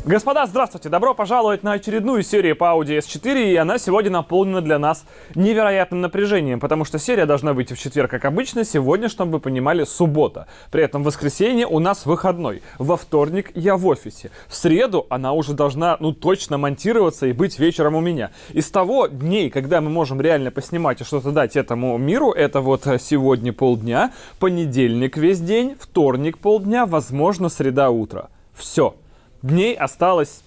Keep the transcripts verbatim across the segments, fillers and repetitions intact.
Господа, здравствуйте! Добро пожаловать на очередную серию по Audi эс четыре, и она сегодня наполнена для нас невероятным напряжением, потому что серия должна выйти в четверг, как обычно, сегодня, чтобы вы понимали, суббота. При этом в воскресенье у нас выходной, во вторник я в офисе, в среду она уже должна, ну, точно монтироваться и быть вечером у меня. Из того дней, когда мы можем реально поснимать и что-то дать этому миру, это вот сегодня полдня, понедельник весь день, вторник полдня, возможно, среда утро. Все. Дней осталось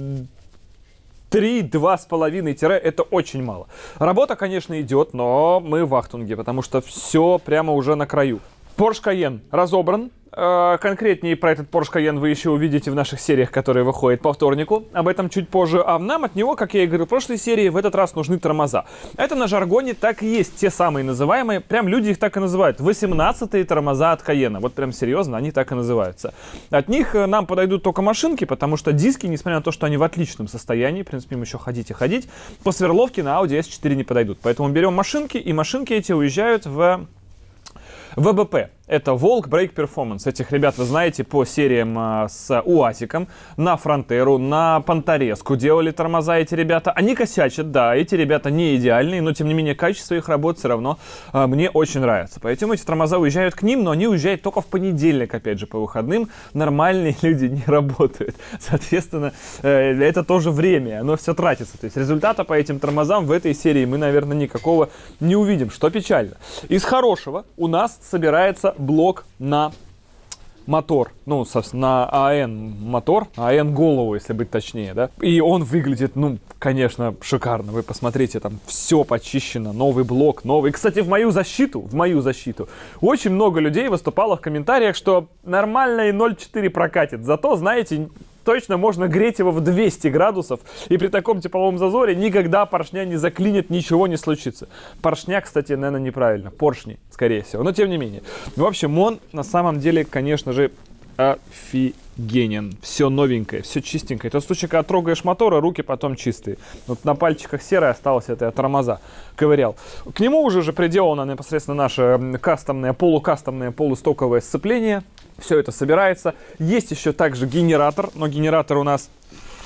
три, два с половиной тире, это очень мало. Работа, конечно, идет, но мы в ахтунге, потому что все прямо уже на краю. Porsche Cayenne разобран. Конкретнее про этот Porsche Cayenne вы еще увидите в наших сериях, которые выходят по вторнику. Об этом чуть позже. А нам от него, как я и говорил в прошлой серии, в этот раз нужны тормоза. Это на жаргоне так и есть. Те самые называемые, прям люди их так и называют. восемнадцатые тормоза от Cayenne. Вот прям серьезно, они так и называются. От них нам подойдут только машинки, потому что диски, несмотря на то, что они в отличном состоянии, в принципе, им еще ходить и ходить, по сверловке на Audi эс четыре не подойдут. Поэтому берем машинки, и машинки эти уезжают в вэ бэ пэ. Это Volk Brake Performance. Этих ребят вы знаете по сериям а, с УАЗиком, на Фронтеру, на Понторезку делали тормоза эти ребята. Они косячат, да, эти ребята не идеальные, но тем не менее качество их работ все равно а, мне очень нравится. Поэтому эти тормоза уезжают к ним, но они уезжают только в понедельник, опять же, по выходным. Нормальные люди не работают. Соответственно, э, это тоже время, оно все тратится. То есть результата по этим тормозам в этой серии мы, наверное, никакого не увидим, что печально. Из хорошего у нас собирается блок на мотор, ну, собственно, на АН мотор, АН голову, если быть точнее, да, и он выглядит, ну, конечно, шикарно, вы посмотрите, там все почищено, новый блок, новый, кстати, в мою защиту, в мою защиту, очень много людей выступало в комментариях, что нормально и ноль четыре прокатит, зато, знаете, точно можно греть его в двести градусов, и при таком тепловом зазоре никогда поршня не заклинит, ничего не случится. Поршня, кстати, наверное, неправильно. Поршни, скорее всего. Но тем не менее. В общем, он на самом деле, конечно же, офигенен. Все новенькое, все чистенькое. Тот случай, когда трогаешь мотор, а руки потом чистые. Вот на пальчиках серое осталось, это я тормоза ковырял. К нему уже же приделано непосредственно наше кастомное, полукастомное, полустоковое сцепление. Все это собирается. Есть еще также генератор, но генератор у нас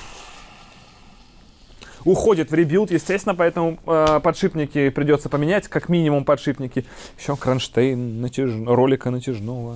уходит в ребилд, естественно, поэтому э, подшипники придется поменять, как минимум подшипники. Еще кронштейн натяж... ролика натяжного.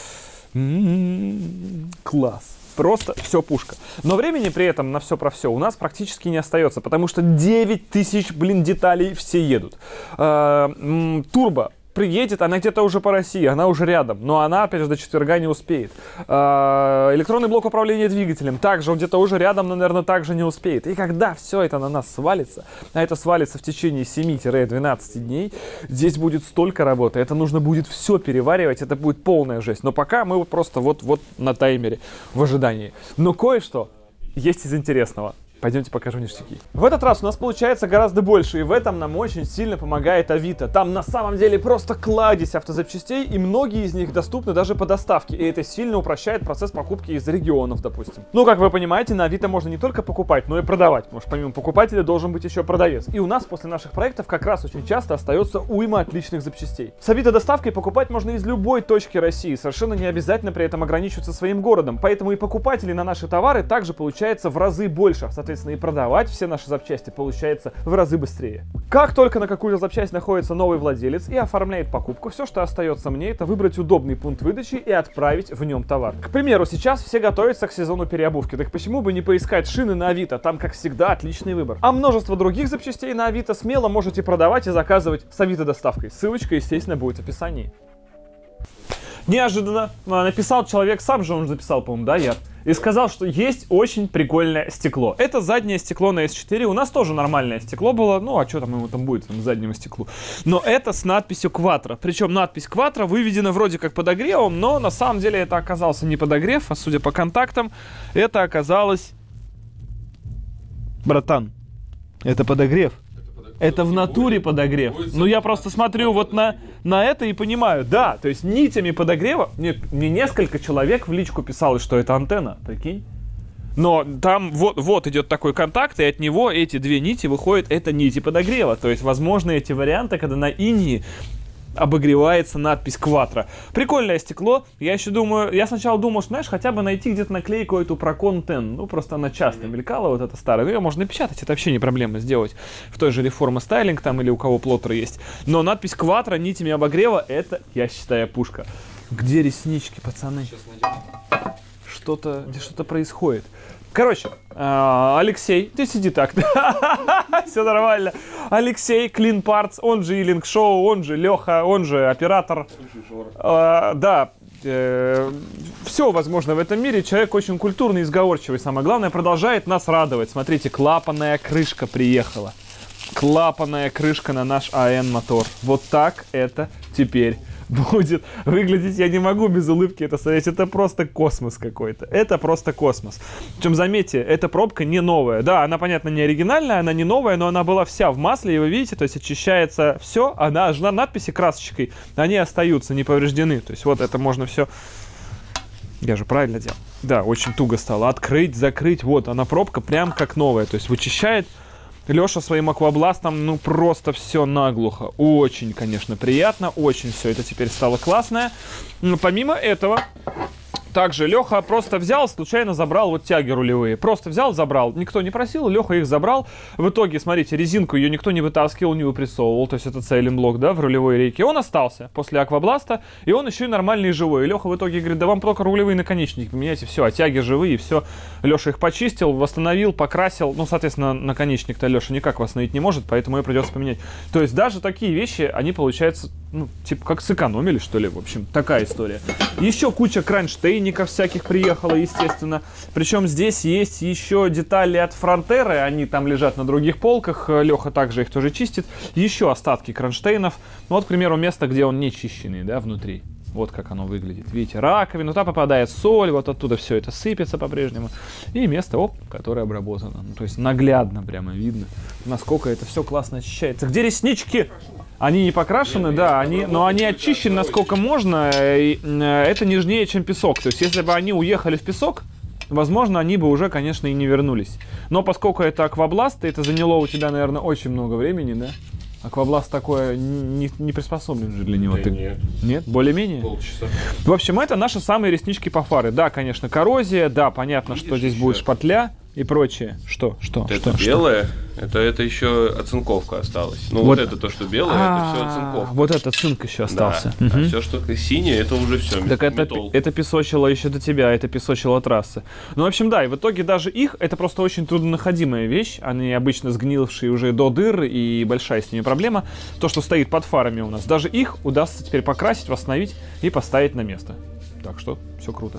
М-м-м, класс. Просто все пушка. Но времени при этом на все про все у нас практически не остается, потому что девять тысяч, блин, деталей все едут. Э, м, турбо приедет, она где-то уже по России, она уже рядом, но она, опять же, до четверга не успеет. Э, электронный блок управления двигателем, также он где-то уже рядом, но, наверное, также не успеет. И когда все это на нас свалится, а это свалится в течение семи-двенадцати дней, здесь будет столько работы, это нужно будет все переваривать, это будет полная жесть. Но пока мы просто вот-вот на таймере в ожидании. Но кое-что есть из интересного. Пойдемте покажу ништяки. В этот раз у нас получается гораздо больше, и в этом нам очень сильно помогает Авито. Там на самом деле просто кладезь автозапчастей, и многие из них доступны даже по доставке, и это сильно упрощает процесс покупки из регионов, допустим. Ну, как вы понимаете, на Авито можно не только покупать, но и продавать, потому что помимо покупателя должен быть еще продавец. И у нас после наших проектов как раз очень часто остается уйма отличных запчастей. С Авито доставкой покупать можно из любой точки России, совершенно не обязательно при этом ограничиваться своим городом, поэтому и покупателей на наши товары также получается в разы больше. Соответственно, и продавать все наши запчасти получается в разы быстрее. Как только на какую-то запчасть находится новый владелец и оформляет покупку, все, что остается мне, это выбрать удобный пункт выдачи и отправить в нем товар. К примеру, сейчас все готовятся к сезону переобувки, так почему бы не поискать шины на Авито, там, как всегда, отличный выбор. А множество других запчастей на Авито смело можете продавать и заказывать с Авито доставкой. Ссылочка, естественно, будет в описании. Неожиданно написал человек, сам же он записал, по-моему, да, я, и сказал, что есть очень прикольное стекло. Это заднее стекло на эс четыре, у нас тоже нормальное стекло было, ну а что там ему там будет, там, заднему стеклу. Но это с надписью Quattro, причем надпись Quattro выведена вроде как подогревом, но на самом деле это оказался не подогрев, а судя по контактам, это оказалось... Братан, это подогрев. Это в натуре подогрев. Ну, я просто смотрю вот на, на это и понимаю. Да, то есть нитями подогрева... Мне, мне несколько человек в личку писало, что это антенна, прикинь. Но там вот, вот идет такой контакт, и от него эти две нити выходят, это нити подогрева. То есть, возможно, эти варианты, когда на инии обогревается надпись Quattro. Прикольное стекло. Я еще думаю, я сначала думал, что, знаешь, хотя бы найти где-то наклейку эту про Контен. Ну, просто она часто мелькала, вот эта старая. Ну, ее можно напечатать, это вообще не проблема сделать в той же Reforma Styling там или у кого плоттер есть. Но надпись Quattro нитями обогрева, это, я считаю, пушка. Где реснички, пацаны? Что-то, где что-то происходит. Короче, Алексей, ты сиди так, все нормально. Алексей, Clean Parts, он же Илинг Шоу, он же Леха, он же оператор. Да, все возможно в этом мире. Человек очень культурный и сговорчивый, самое главное, продолжает нас радовать. Смотрите, клапанная крышка приехала. Клапанная крышка на наш АН мотор. Вот так это теперь будет выглядеть. Я не могу без улыбки это сказать. Это просто космос какой-то. Это просто космос. Причем, заметьте, эта пробка не новая. Да, она, понятно, не оригинальная, она не новая, но она была вся в масле, и вы видите, то есть очищается все, она на надписи красочкой, они остаются, не повреждены. То есть вот это можно все... Я же правильно делал. Да, очень туго стало. Открыть, закрыть. Вот она пробка прям как новая. То есть вычищает Леша своим аквабластом, ну, просто все наглухо. Очень, конечно, приятно, очень все это теперь стало классное. Но помимо этого, также Леха просто взял, случайно забрал вот тяги рулевые. Просто взял, забрал. Никто не просил, Леха их забрал. В итоге, смотрите, резинку ее никто не вытаскивал, не выпрессовывал. То есть это цейлинг-блок, да, в рулевой рейке. Он остался после аквабласта, и он еще и нормальный и живой. И Леха в итоге говорит, да вам только рулевые наконечники поменяйте, все, а тяги живые, и все. Леша их почистил, восстановил, покрасил. Ну, соответственно, наконечник-то Леша никак восстановить не может, поэтому ее придется поменять. То есть даже такие вещи, они, получается, ну, типа, как сэкономили, что ли, в общем. Такая история. Еще куча кронштейнов всяких приехало, естественно. Причем здесь есть еще детали от Фронтеры, они там лежат на других полках, Леха также их тоже чистит. Еще остатки кронштейнов. Ну вот, к примеру, место, где он не чищенный, да, внутри. Вот как оно выглядит. Видите, раковина, туда попадает соль, вот оттуда все это сыпется по-прежнему. И место, оп, которое обработано. Ну, то есть наглядно прямо видно, насколько это все классно очищается. Где реснички? Они не покрашены, да, они, но они очищены насколько можно. И это нежнее, чем песок. То есть если бы они уехали в песок, возможно, они бы уже, конечно, и не вернулись. Но поскольку это аквабласт, это заняло у тебя, наверное, очень много времени, да? Аквабласт такое не, не приспособлен же для него. Да. Ты... Нет. Нет? Более-менее? Полчаса. В общем, это наши самые реснички по фаре. Да, конечно, коррозия, да, понятно, видишь, что здесь еще будет шпатля и прочее. Что? Что? Вот что? Это что? белое, это, это еще оцинковка осталась. Ну вот, вот это то, что белое, это все оцинковка. Вот этот цинк еще остался. Да, угу. А все, что синее, это уже все. Так это, это песочило еще до тебя, это песочило трассы. Ну, в общем, да, и в итоге даже их, это просто очень труднонаходимая вещь. Они обычно сгнившие уже до дыр, и большая с ними проблема. То, что стоит под фарами у нас, даже их удастся теперь покрасить, восстановить и поставить на место. Так что все круто.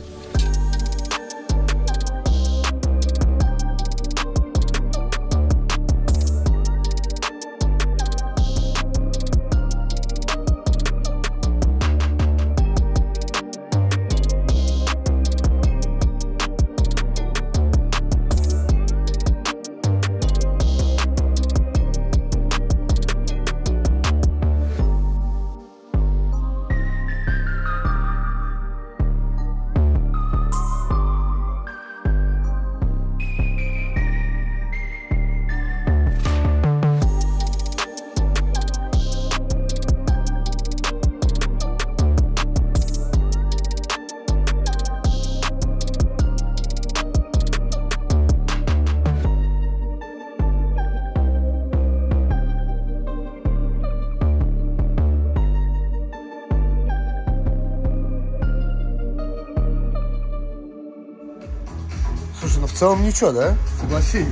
Слушай, ну в целом ничего, да? Согласись.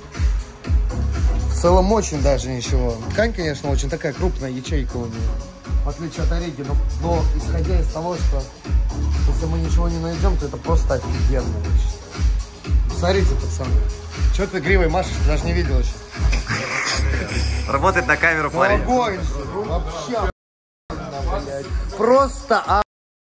В целом очень даже ничего. Ткань, конечно, очень такая крупная ячейка у нее. В отличие от Ореги, но, но исходя из того, что если мы ничего не найдем, то это просто офигенно. Смотрите, пацаны. Чего ты гривой машешь, ты даже не видел еще. Работает на камеру, парень. Огонь же, вообще. Просто а...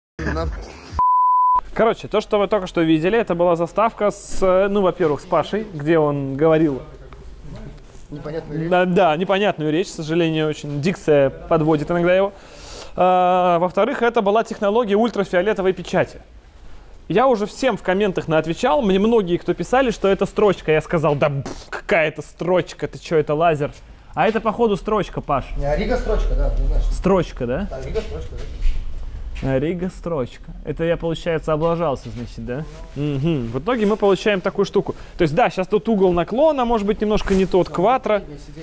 Короче, то, что вы только что видели, это была заставка с, ну, во-первых, с Пашей, где он говорил... Непонятную речь. Да, да, непонятную речь, к сожалению, очень. Дикция подводит иногда его. А, во-вторых, это была технология ультрафиолетовой печати. Я уже всем в комментах наотвечал. Мне многие, кто писали, что это строчка. Я сказал, да какая это строчка, ты что, это лазер. А это, походу, строчка, Паш. Не, Ориго строчка, да, однозначно. Строчка, да? Да, Ориго строчка, да. Ориго строчка. Это я, получается, облажался, значит, да? Угу. В итоге мы получаем такую штуку. То есть, да, сейчас тут угол наклона, может быть, немножко не тот, квадро.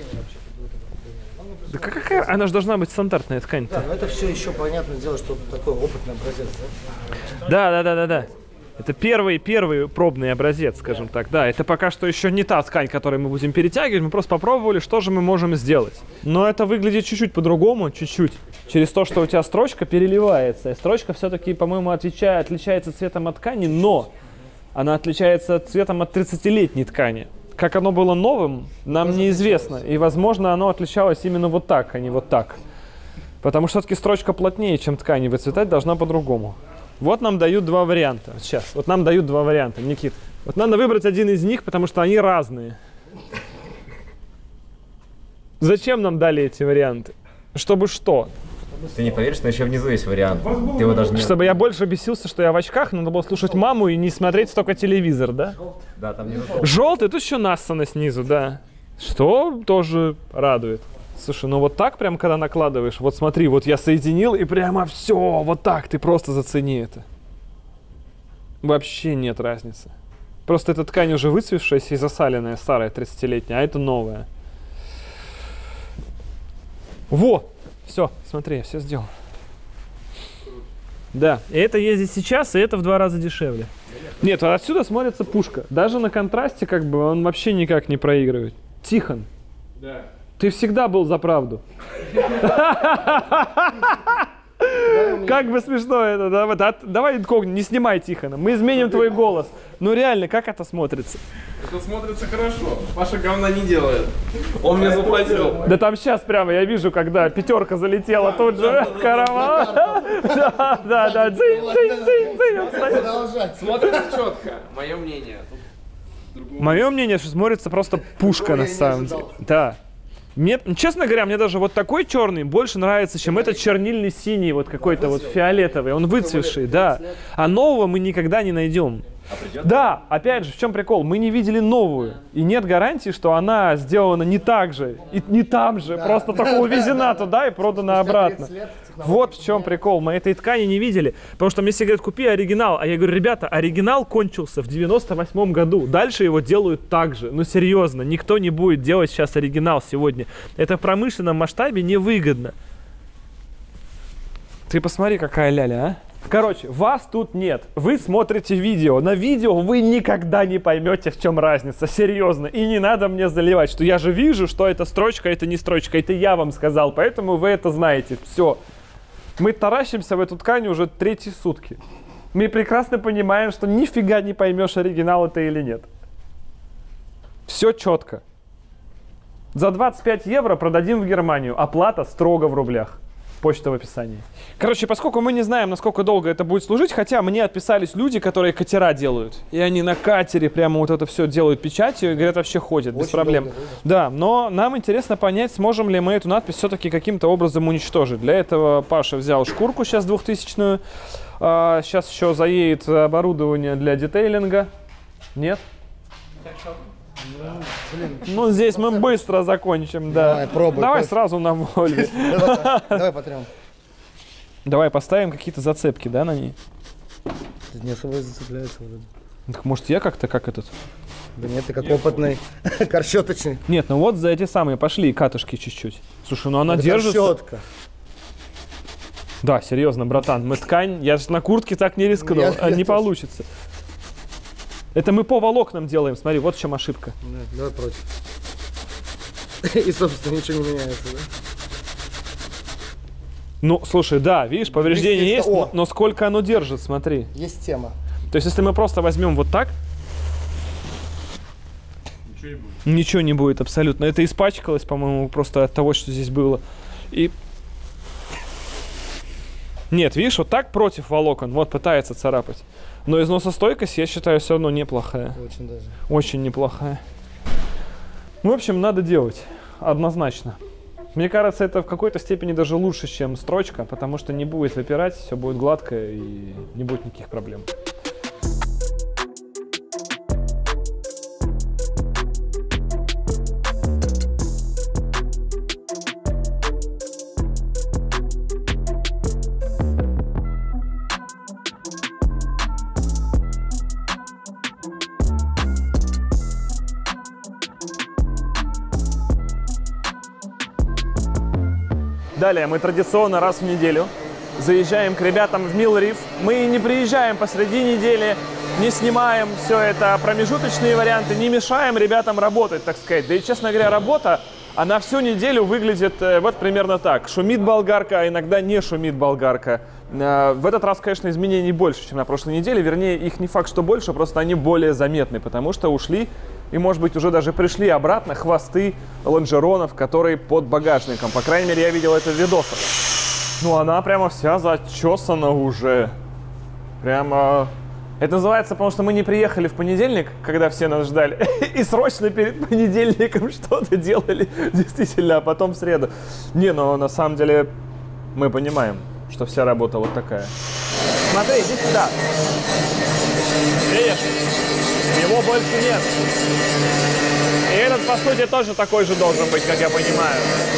Да какая? Она же должна быть стандартная ткань. Да, но это все еще понятное дело, что такой опытный образец, да? Да, да, да, да, да. Это первый, первый пробный образец, скажем так. Да, это пока что еще не та ткань, которую мы будем перетягивать. Мы просто попробовали, что же мы можем сделать. Но это выглядит чуть-чуть по-другому, чуть-чуть. Через то, что у тебя строчка переливается. И строчка все-таки, по-моему, отвечает, отличается цветом от ткани, но она отличается цветом от тридцатилетней ткани. Как оно было новым, нам тоже неизвестно. И, возможно, оно отличалось именно вот так, а не вот так. Потому что все-таки строчка плотнее, чем ткань, и выцветать должна по-другому. Вот нам дают два варианта. Сейчас, вот нам дают два варианта, Никит. Вот надо выбрать один из них, потому что они разные. Зачем нам дали эти варианты? Чтобы что? Ты не поверишь, но еще внизу есть вариант. Ты его даже не... Чтобы я больше бесился, что я в очках, надо было слушать маму и не смотреть столько телевизор, да? Да, там внизу. Желтый, тут еще Нассана снизу, да. Что тоже радует. Слушай, ну вот так прям, когда накладываешь, вот смотри, вот я соединил и прямо все, вот так, ты просто зацени это. Вообще нет разницы. Просто эта ткань уже выцвевшаяся и засаленная, старая, тридцатилетняя, а это новая. Во! Все, смотри, я все сделал. Да, и это ездит сейчас, и это в два раза дешевле. Нет, вот отсюда смотрится пушка. Даже на контрасте как бы он вообще никак не проигрывает. Тихон. Да. Ты всегда был за правду. Как бы смешно это, да? Давай инкогнито, не снимай Тихона, мы изменим твой голос. Ну реально, как это смотрится? Это смотрится хорошо. Паша говна не делает. Он мне заплатил. Да там сейчас прямо я вижу, когда пятерка залетела тут же. Караван. Да, да, да. Дзынь, дзынь, дзынь, дзынь. Смотрится четко. Мое мнение. Мое мнение, что смотрится просто пушка на самом деле. Да. Мне, честно говоря, мне даже вот такой черный больше нравится, чем этот чернильный синий, вот какой-то вот фиолетовый. Он выцветший, да. А нового мы никогда не найдем. Да, опять же, в чем прикол? Мы не видели новую. И нет гарантии, что она сделана не так же. И не там же. Да. Просто только увезена туда и продана обратно. Вот в чем прикол. Мы этой ткани не видели. Потому что мне все говорят, купи оригинал. А я говорю, ребята, оригинал кончился в девяносто восьмом году. Дальше его делают так же. Ну серьезно, никто не будет делать сейчас оригинал сегодня. Это в промышленном масштабе невыгодно. Ты посмотри, какая ляля, а? Короче, вас тут нет. Вы смотрите видео. На видео вы никогда не поймете, в чем разница. Серьезно. И не надо мне заливать, что я же вижу, что это строчка, это не строчка. Это я вам сказал, поэтому вы это знаете. Все. Мы таращимся в эту ткань уже третьи сутки. Мы прекрасно понимаем, что нифига не поймешь, оригинал это или нет. Все четко. За двадцать пять евро продадим в Германию. Оплата строго в рублях. Почта в описании. Короче, поскольку мы не знаем, насколько долго это будет служить, хотя мне отписались люди, которые катера делают. И они на катере прямо вот это все делают печатью и говорят, вообще ходят, без проблем. Долго, да, но нам интересно понять, сможем ли мы эту надпись все-таки каким-то образом уничтожить. Для этого Паша взял шкурку сейчас двухтысячную. А, сейчас еще заедет оборудование для детейлинга. Нет? Ну, блин, ну здесь мы быстро закончим, да. Давай, пробуй. Давай сразу на Вольве. Давай потрем. Давай поставим какие-то зацепки, да, на ней? Тут не особо зацепляется вроде. Так может я как-то, как этот? Да нет, ты как опытный корщеточный. Нет, ну вот за эти самые пошли катышки чуть-чуть. Слушай, ну она это держится. Корщетка. Да, серьезно, братан, мы ткань, я же на куртке так не рискнул, я, а я не тоже. Получится. Это мы по волокнам делаем, смотри, вот в чем ошибка. Да, давай против. И, собственно, ничего не меняется, да? Ну, слушай, да, видишь, повреждение есть, но, но сколько оно держит, смотри. Есть тема. То есть, если мы просто возьмем вот так, ничего не будет. Ничего не будет, абсолютно. Это испачкалось, по-моему, просто от того, что здесь было. И... Нет, видишь, вот так против волокон, вот пытается царапать. Но износостойкость, я считаю, все равно неплохая. Очень даже. Очень неплохая. В общем, надо делать. Однозначно. Мне кажется, это в какой-то степени даже лучше, чем строчка, потому что не будет выпирать, все будет гладко и не будет никаких проблем. Далее мы традиционно раз в неделю заезжаем к ребятам в Mill Reef. Мы не приезжаем посреди недели, не снимаем все это, промежуточные варианты, не мешаем ребятам работать, так сказать. Да и, честно говоря, работа, она всю неделю выглядит э, вот примерно так. Шумит болгарка, а иногда не шумит болгарка. Э, в этот раз, конечно, изменений больше, чем на прошлой неделе. Вернее, их не факт, что больше, просто они более заметны, потому что ушли и, может быть, уже даже пришли обратно хвосты лонжеронов, которые под багажником. По крайней мере, я видел это в видосах. Ну, она прямо вся зачесана уже. Прямо... Это называется, потому что мы не приехали в понедельник, когда все нас ждали, и срочно перед понедельником что-то делали, действительно, а потом в среду. Не, но на самом деле мы понимаем, что вся работа вот такая. Смотри, иди сюда. Видишь? Его больше нет. И этот, по сути, тоже такой же должен быть, как я понимаю.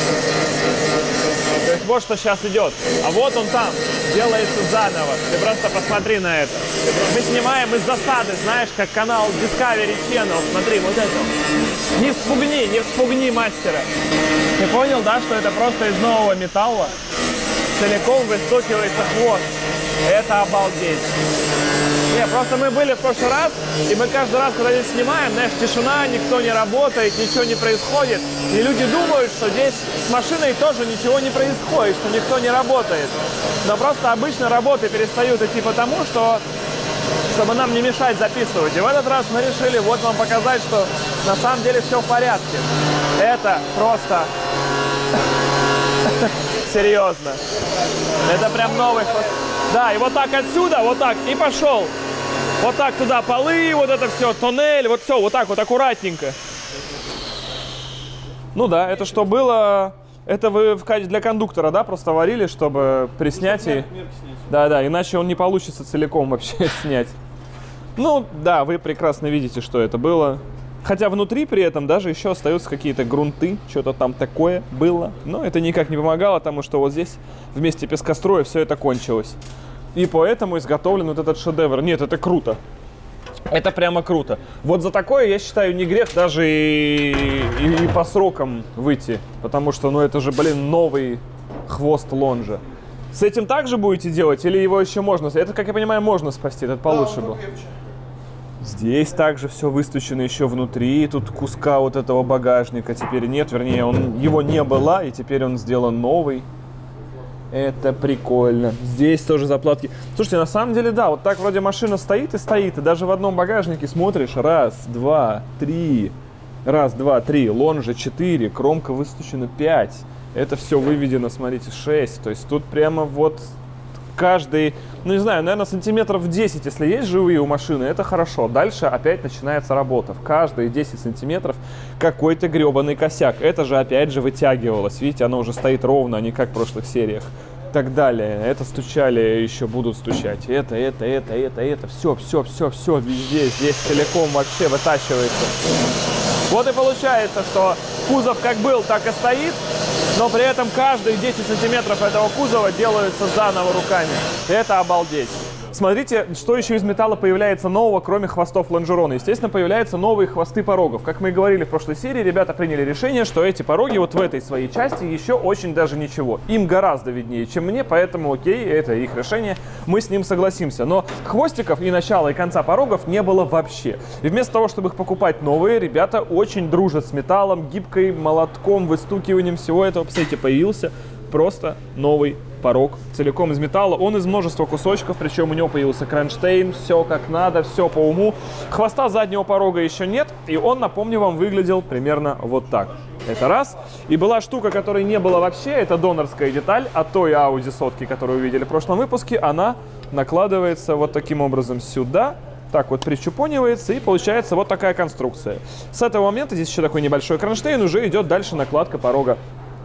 То есть вот что сейчас идет. А вот он там, делается заново. Ты просто посмотри на это. Мы снимаем из засады, знаешь, как канал Discovery Channel. Смотри, вот это. Не вспугни, не вспугни мастера. Ты понял, да, что это просто из нового металла целиком выстукивается хвост. Это обалдеть. Не, просто мы были в прошлый раз, и мы каждый раз, когда здесь снимаем, знаешь, тишина, никто не работает, ничего не происходит. И люди думают, что здесь с машиной тоже ничего не происходит, что никто не работает. Но просто обычно работы перестают идти потому, что, чтобы нам не мешать записывать. И в этот раз мы решили вот вам показать, что на самом деле все в порядке. Это просто... Серьезно. Это прям новый... Да, и вот так отсюда, вот так, и пошел. Вот так туда полы, вот это все, тоннель, вот все, вот так вот аккуратненько. Ну да, это что было... Это вы для кондуктора, да, просто варили, чтобы при снятии... Да-да, иначе он не получится целиком вообще снять. Ну, да, вы прекрасно видите, что это было. Хотя внутри при этом даже еще остаются какие-то грунты, что-то там такое было. Но это никак не помогало, потому что вот здесь вместе пескостроя все это кончилось. И поэтому изготовлен вот этот шедевр. Нет, это круто. Это прямо круто. Вот за такое, я считаю, не грех даже и, и, и по срокам выйти. Потому что, ну, это же, блин, новый хвост лонжа. С этим также будете делать или его еще можно? Это, как я понимаю, можно спасти, этот получше был. Здесь также все выстучено еще внутри, тут куска вот этого багажника теперь нет, вернее, он, его не было, и теперь он сделан новый. Это прикольно. Здесь тоже заплатки. Слушайте, на самом деле, да, вот так вроде машина стоит и стоит, и даже в одном багажнике смотришь, раз, два, три, раз, два, три, лонжа четыре, кромка выстучена пять. Это все выведено, смотрите, шесть. То есть тут прямо вот... Каждый, ну не знаю, наверное, сантиметров десять, если есть живые у машины, это хорошо. Дальше опять начинается работа. В каждые десять сантиметров какой-то гребаный косяк. Это же опять же вытягивалось. Видите, оно уже стоит ровно, а не как в прошлых сериях. Так далее. Это стучали, еще будут стучать. Это, это, это, это, это. Все, все, все, все везде. Здесь целиком вообще вытачивается. Вот и получается, что кузов как был, так и стоит. Но при этом каждые десять сантиметров этого кузова делаются заново руками. Это обалдеть. Смотрите, что еще из металла появляется нового, кроме хвостов лонжерона. Естественно, появляются новые хвосты порогов. Как мы и говорили в прошлой серии, ребята приняли решение, что эти пороги вот в этой своей части еще очень даже ничего. Им гораздо виднее, чем мне, поэтому окей, это их решение, мы с ним согласимся. Но хвостиков и начала, и конца порогов не было вообще. И вместо того, чтобы их покупать новые, ребята очень дружат с металлом, гибкой, молотком, выстукиванием всего этого. Посмотрите, появился просто новый порог, целиком из металла. Он из множества кусочков, причем у него появился кронштейн, все как надо, все по уму. Хвоста заднего порога еще нет, и он, напомню вам, выглядел примерно вот так. Это раз. И была штука, которой не было вообще, это донорская деталь от той Audi сотки, которую вы видели в прошлом выпуске. Она накладывается вот таким образом сюда, так вот прищупонивается, и получается вот такая конструкция. С этого момента здесь еще такой небольшой кронштейн, уже идет дальше накладка порога.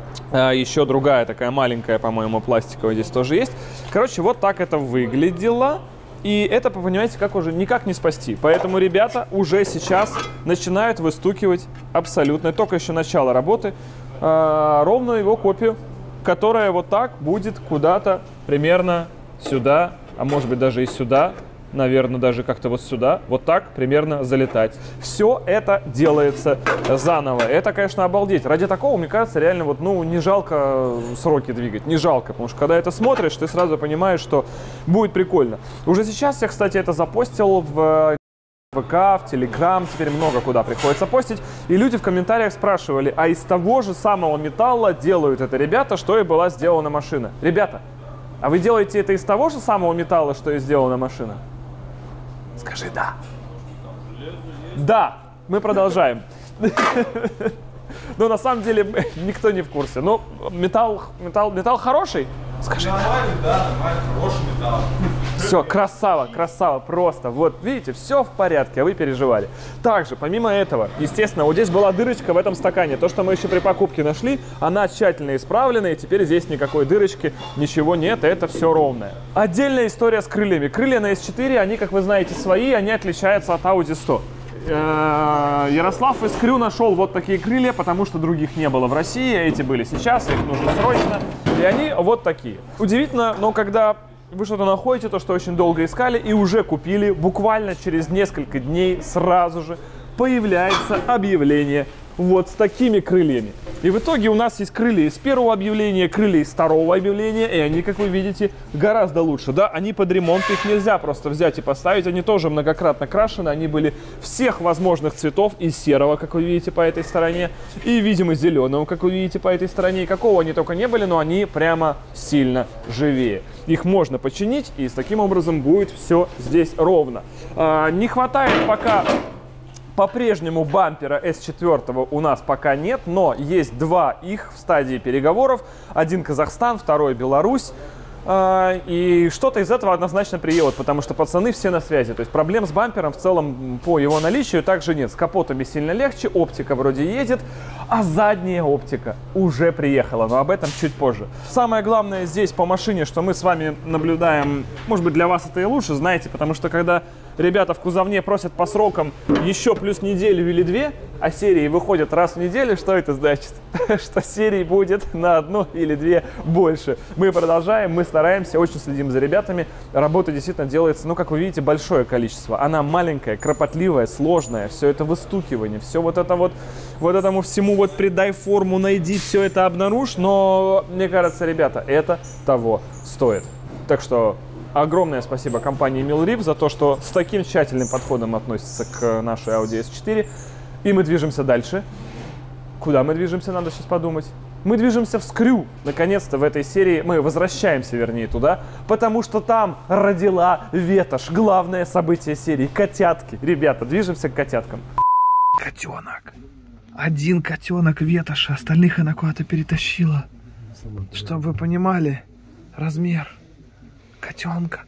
А, еще другая такая маленькая, по-моему, пластиковая здесь тоже есть. Короче, вот так это выглядело. И это, вы понимаете, как уже никак не спасти. Поэтому ребята уже сейчас начинают выстукивать абсолютно, только еще начало работы, а, ровно его копию, которая вот так будет куда-то примерно сюда, а может быть даже и сюда наверное, даже как-то вот сюда, вот так примерно залетать. Все это делается заново. Это, конечно, обалдеть. Ради такого, мне кажется, реально вот, ну, не жалко сроки двигать, не жалко, потому что когда это смотришь, ты сразу понимаешь, что будет прикольно. Уже сейчас я, кстати, это запостил в ВК, в Телеграм, теперь много куда приходится постить. И люди в комментариях спрашивали, а из того же самого металла делают это ребята, что и была сделана машина. Ребята, а вы делаете это из того же самого металла, что и сделана машина? Скажи «да». Да, мы продолжаем. Но на самом деле никто не в курсе. Но металл, металл, металл хороший? Скажи нормальный, да, нормальный, хороший металл. Все, красава, красава, просто. Вот, видите, все в порядке, а вы переживали. Также, помимо этого, естественно, вот здесь была дырочка в этом стакане. То, что мы еще при покупке нашли, она тщательно исправлена, и теперь здесь никакой дырочки, ничего нет, это все ровное. Отдельная история с крыльями. Крылья на эс четыре, они, как вы знаете, свои, они отличаются от Audi сто. Ярослав из Крю нашел вот такие крылья, потому что других не было в России, эти были сейчас, их нужно срочно, и они вот такие. Удивительно, но когда вы что-то находите, то, что очень долго искали, и уже купили, буквально через несколько дней сразу же появляется объявление вот с такими крыльями. И в итоге у нас есть крылья из первого объявления, крылья из второго объявления, и они, как вы видите, гораздо лучше. Да, они под ремонт, их нельзя просто взять и поставить, они тоже многократно крашены, они были всех возможных цветов, и серого, как вы видите, по этой стороне, и, видимо, зеленого, как вы видите, по этой стороне, и какого они только не были, но они прямо сильно живее. Их можно починить, и таким образом будет все здесь ровно. А, не хватает пока... По-прежнему бампера эс четыре у нас пока нет, но есть два их в стадии переговоров. Один Казахстан, второй Беларусь. И что-то из этого однозначно приедет, потому что пацаны все на связи. То есть проблем с бампером в целом по его наличию также нет. С капотами сильно легче, оптика вроде едет, а задняя оптика уже приехала. Но об этом чуть позже. Самое главное здесь по машине, что мы с вами наблюдаем, может быть, для вас это и лучше, знаете, потому что когда ребята в кузовне просят по срокам еще плюс неделю или две, а серии выходят раз в неделю, что это значит? Что серий будет на одну или две больше. Мы продолжаем, мы стараемся, очень следим за ребятами. Работа действительно делается, ну, как вы видите, большое количество. Она маленькая, кропотливая, сложная. Все это выстукивание, все вот это вот, вот этому всему вот придай форму, найди, все это обнаружь. Но, мне кажется, ребята, это того стоит. Так что... Огромное спасибо компании Милриф за то, что с таким тщательным подходом относится к нашей Audi эс четыре. И мы движемся дальше. Куда мы движемся, надо сейчас подумать. Мы движемся в Скрю. Наконец-то в этой серии мы возвращаемся, вернее, туда, потому что там родила ветошь. Главное событие серии. Котятки. Ребята, движемся к котяткам. Котенок. Один котенок ветоши, остальных она куда-то перетащила. Чтобы вы понимали размер котенка.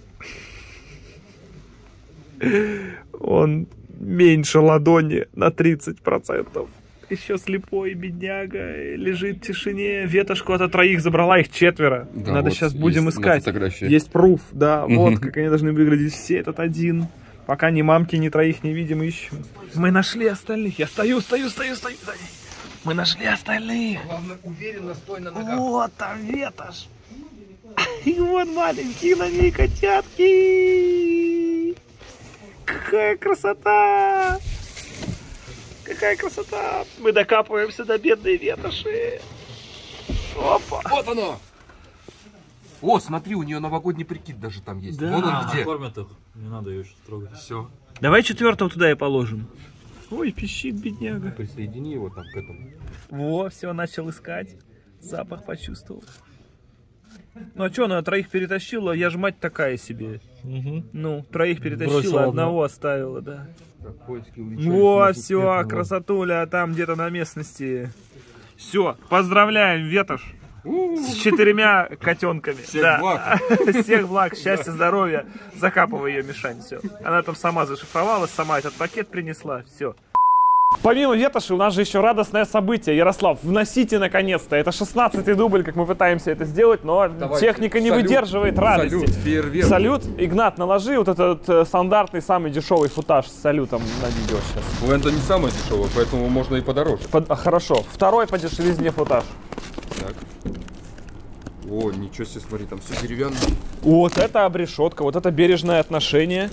Он меньше ладони на тридцать процентов. Еще слепой, бедняга, лежит в тишине. Ветошку от троих забрала, их четверо. Да, надо вот сейчас будем искать. Есть пруф, да, вот как они должны выглядеть все, этот один. Пока ни мамки, ни троих не видим, ищем. Мы нашли остальных. Я стою, стою, стою, стою. Мы нашли остальных. Главное, уверенно стой на ногах. Вот там ветошь. И вот маленькие на ней котятки. Какая красота! Какая красота! Мы докапываемся до бедной ветоши. Опа! Вот оно! О, смотри, у нее новогодний прикид даже там есть. Да. Вон он где. Кормят их. Не надо ее еще трогать. Все. Давай четвертого туда и положим. Ой, пищит бедняга. Присоедини его там к этому. Во, все, начал искать. Запах почувствовал. Ну а что, она троих перетащила, я же мать такая себе. Угу. Ну, троих перетащила, бросила одного оставила, да. Во, все, красотуля, там где-то на местности. Все, поздравляем, ветошь. С четырьмя котенками. Всех да. благ. Всех благ, счастья, здоровья. Закапывай ее, Мишань, все. Она там сама зашифровалась, сама этот пакет принесла, все. Помимо ветоши у нас же еще радостное событие. Ярослав, вносите наконец-то. Это шестнадцатый дубль, как мы пытаемся это сделать, но давайте. Техника не салют. Выдерживает радости. Салют, фейерверк. Салют. Игнат, наложи вот этот э, стандартный самый дешевый футаж с салютом на видео сейчас. Ну, это не самое дешевое, поэтому можно и подороже. Под, а, хорошо. Второй по дешевизне футаж. Так. О, ничего себе, смотри, там все деревянное. Вот это обрешетка, вот это бережное отношение.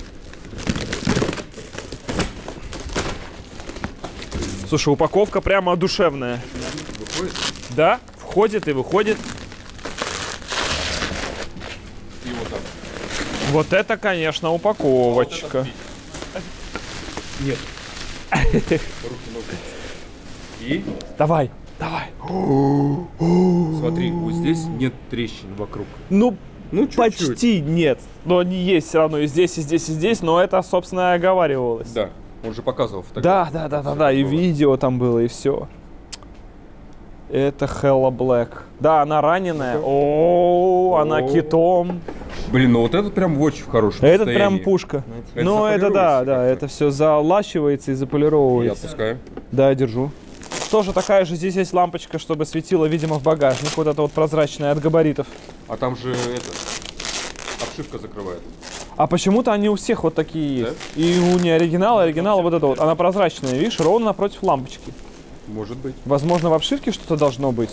Слушай, упаковка прямо душевная. Выходит? Да, входит и выходит. И вот так. Вот это, конечно, упаковочка. Нет. Руки, ноги. И? Давай, давай. Смотри, вот здесь нет трещин вокруг. Ну, Ну, чуть-чуть. почти нет. Но они есть все равно и здесь, и здесь, и здесь. Но это, собственно, оговаривалось. Да, он же показывал Да, фотографии. да, да, да, да. И видео там было, и все. Это Hella Black. Да, она раненая. О, она О. китом. Блин, ну вот этот прям в очень хорошем Это состоянии. прям пушка. Это Ну, это да, заполируется да, как-то. это все залащивается и Я заполировывается. отпускаю. Да, держу. Тоже такая же здесь есть лампочка, чтобы светила, видимо, в багажник. Вот это вот прозрачная от габаритов. А там же это, обшивка закрывает. А почему-то они у всех вот такие есть. И у неоригинала, оригинала вот это вот. Она прозрачная, видишь, ровно напротив лампочки. Может быть. Возможно, в обшивке что-то должно быть.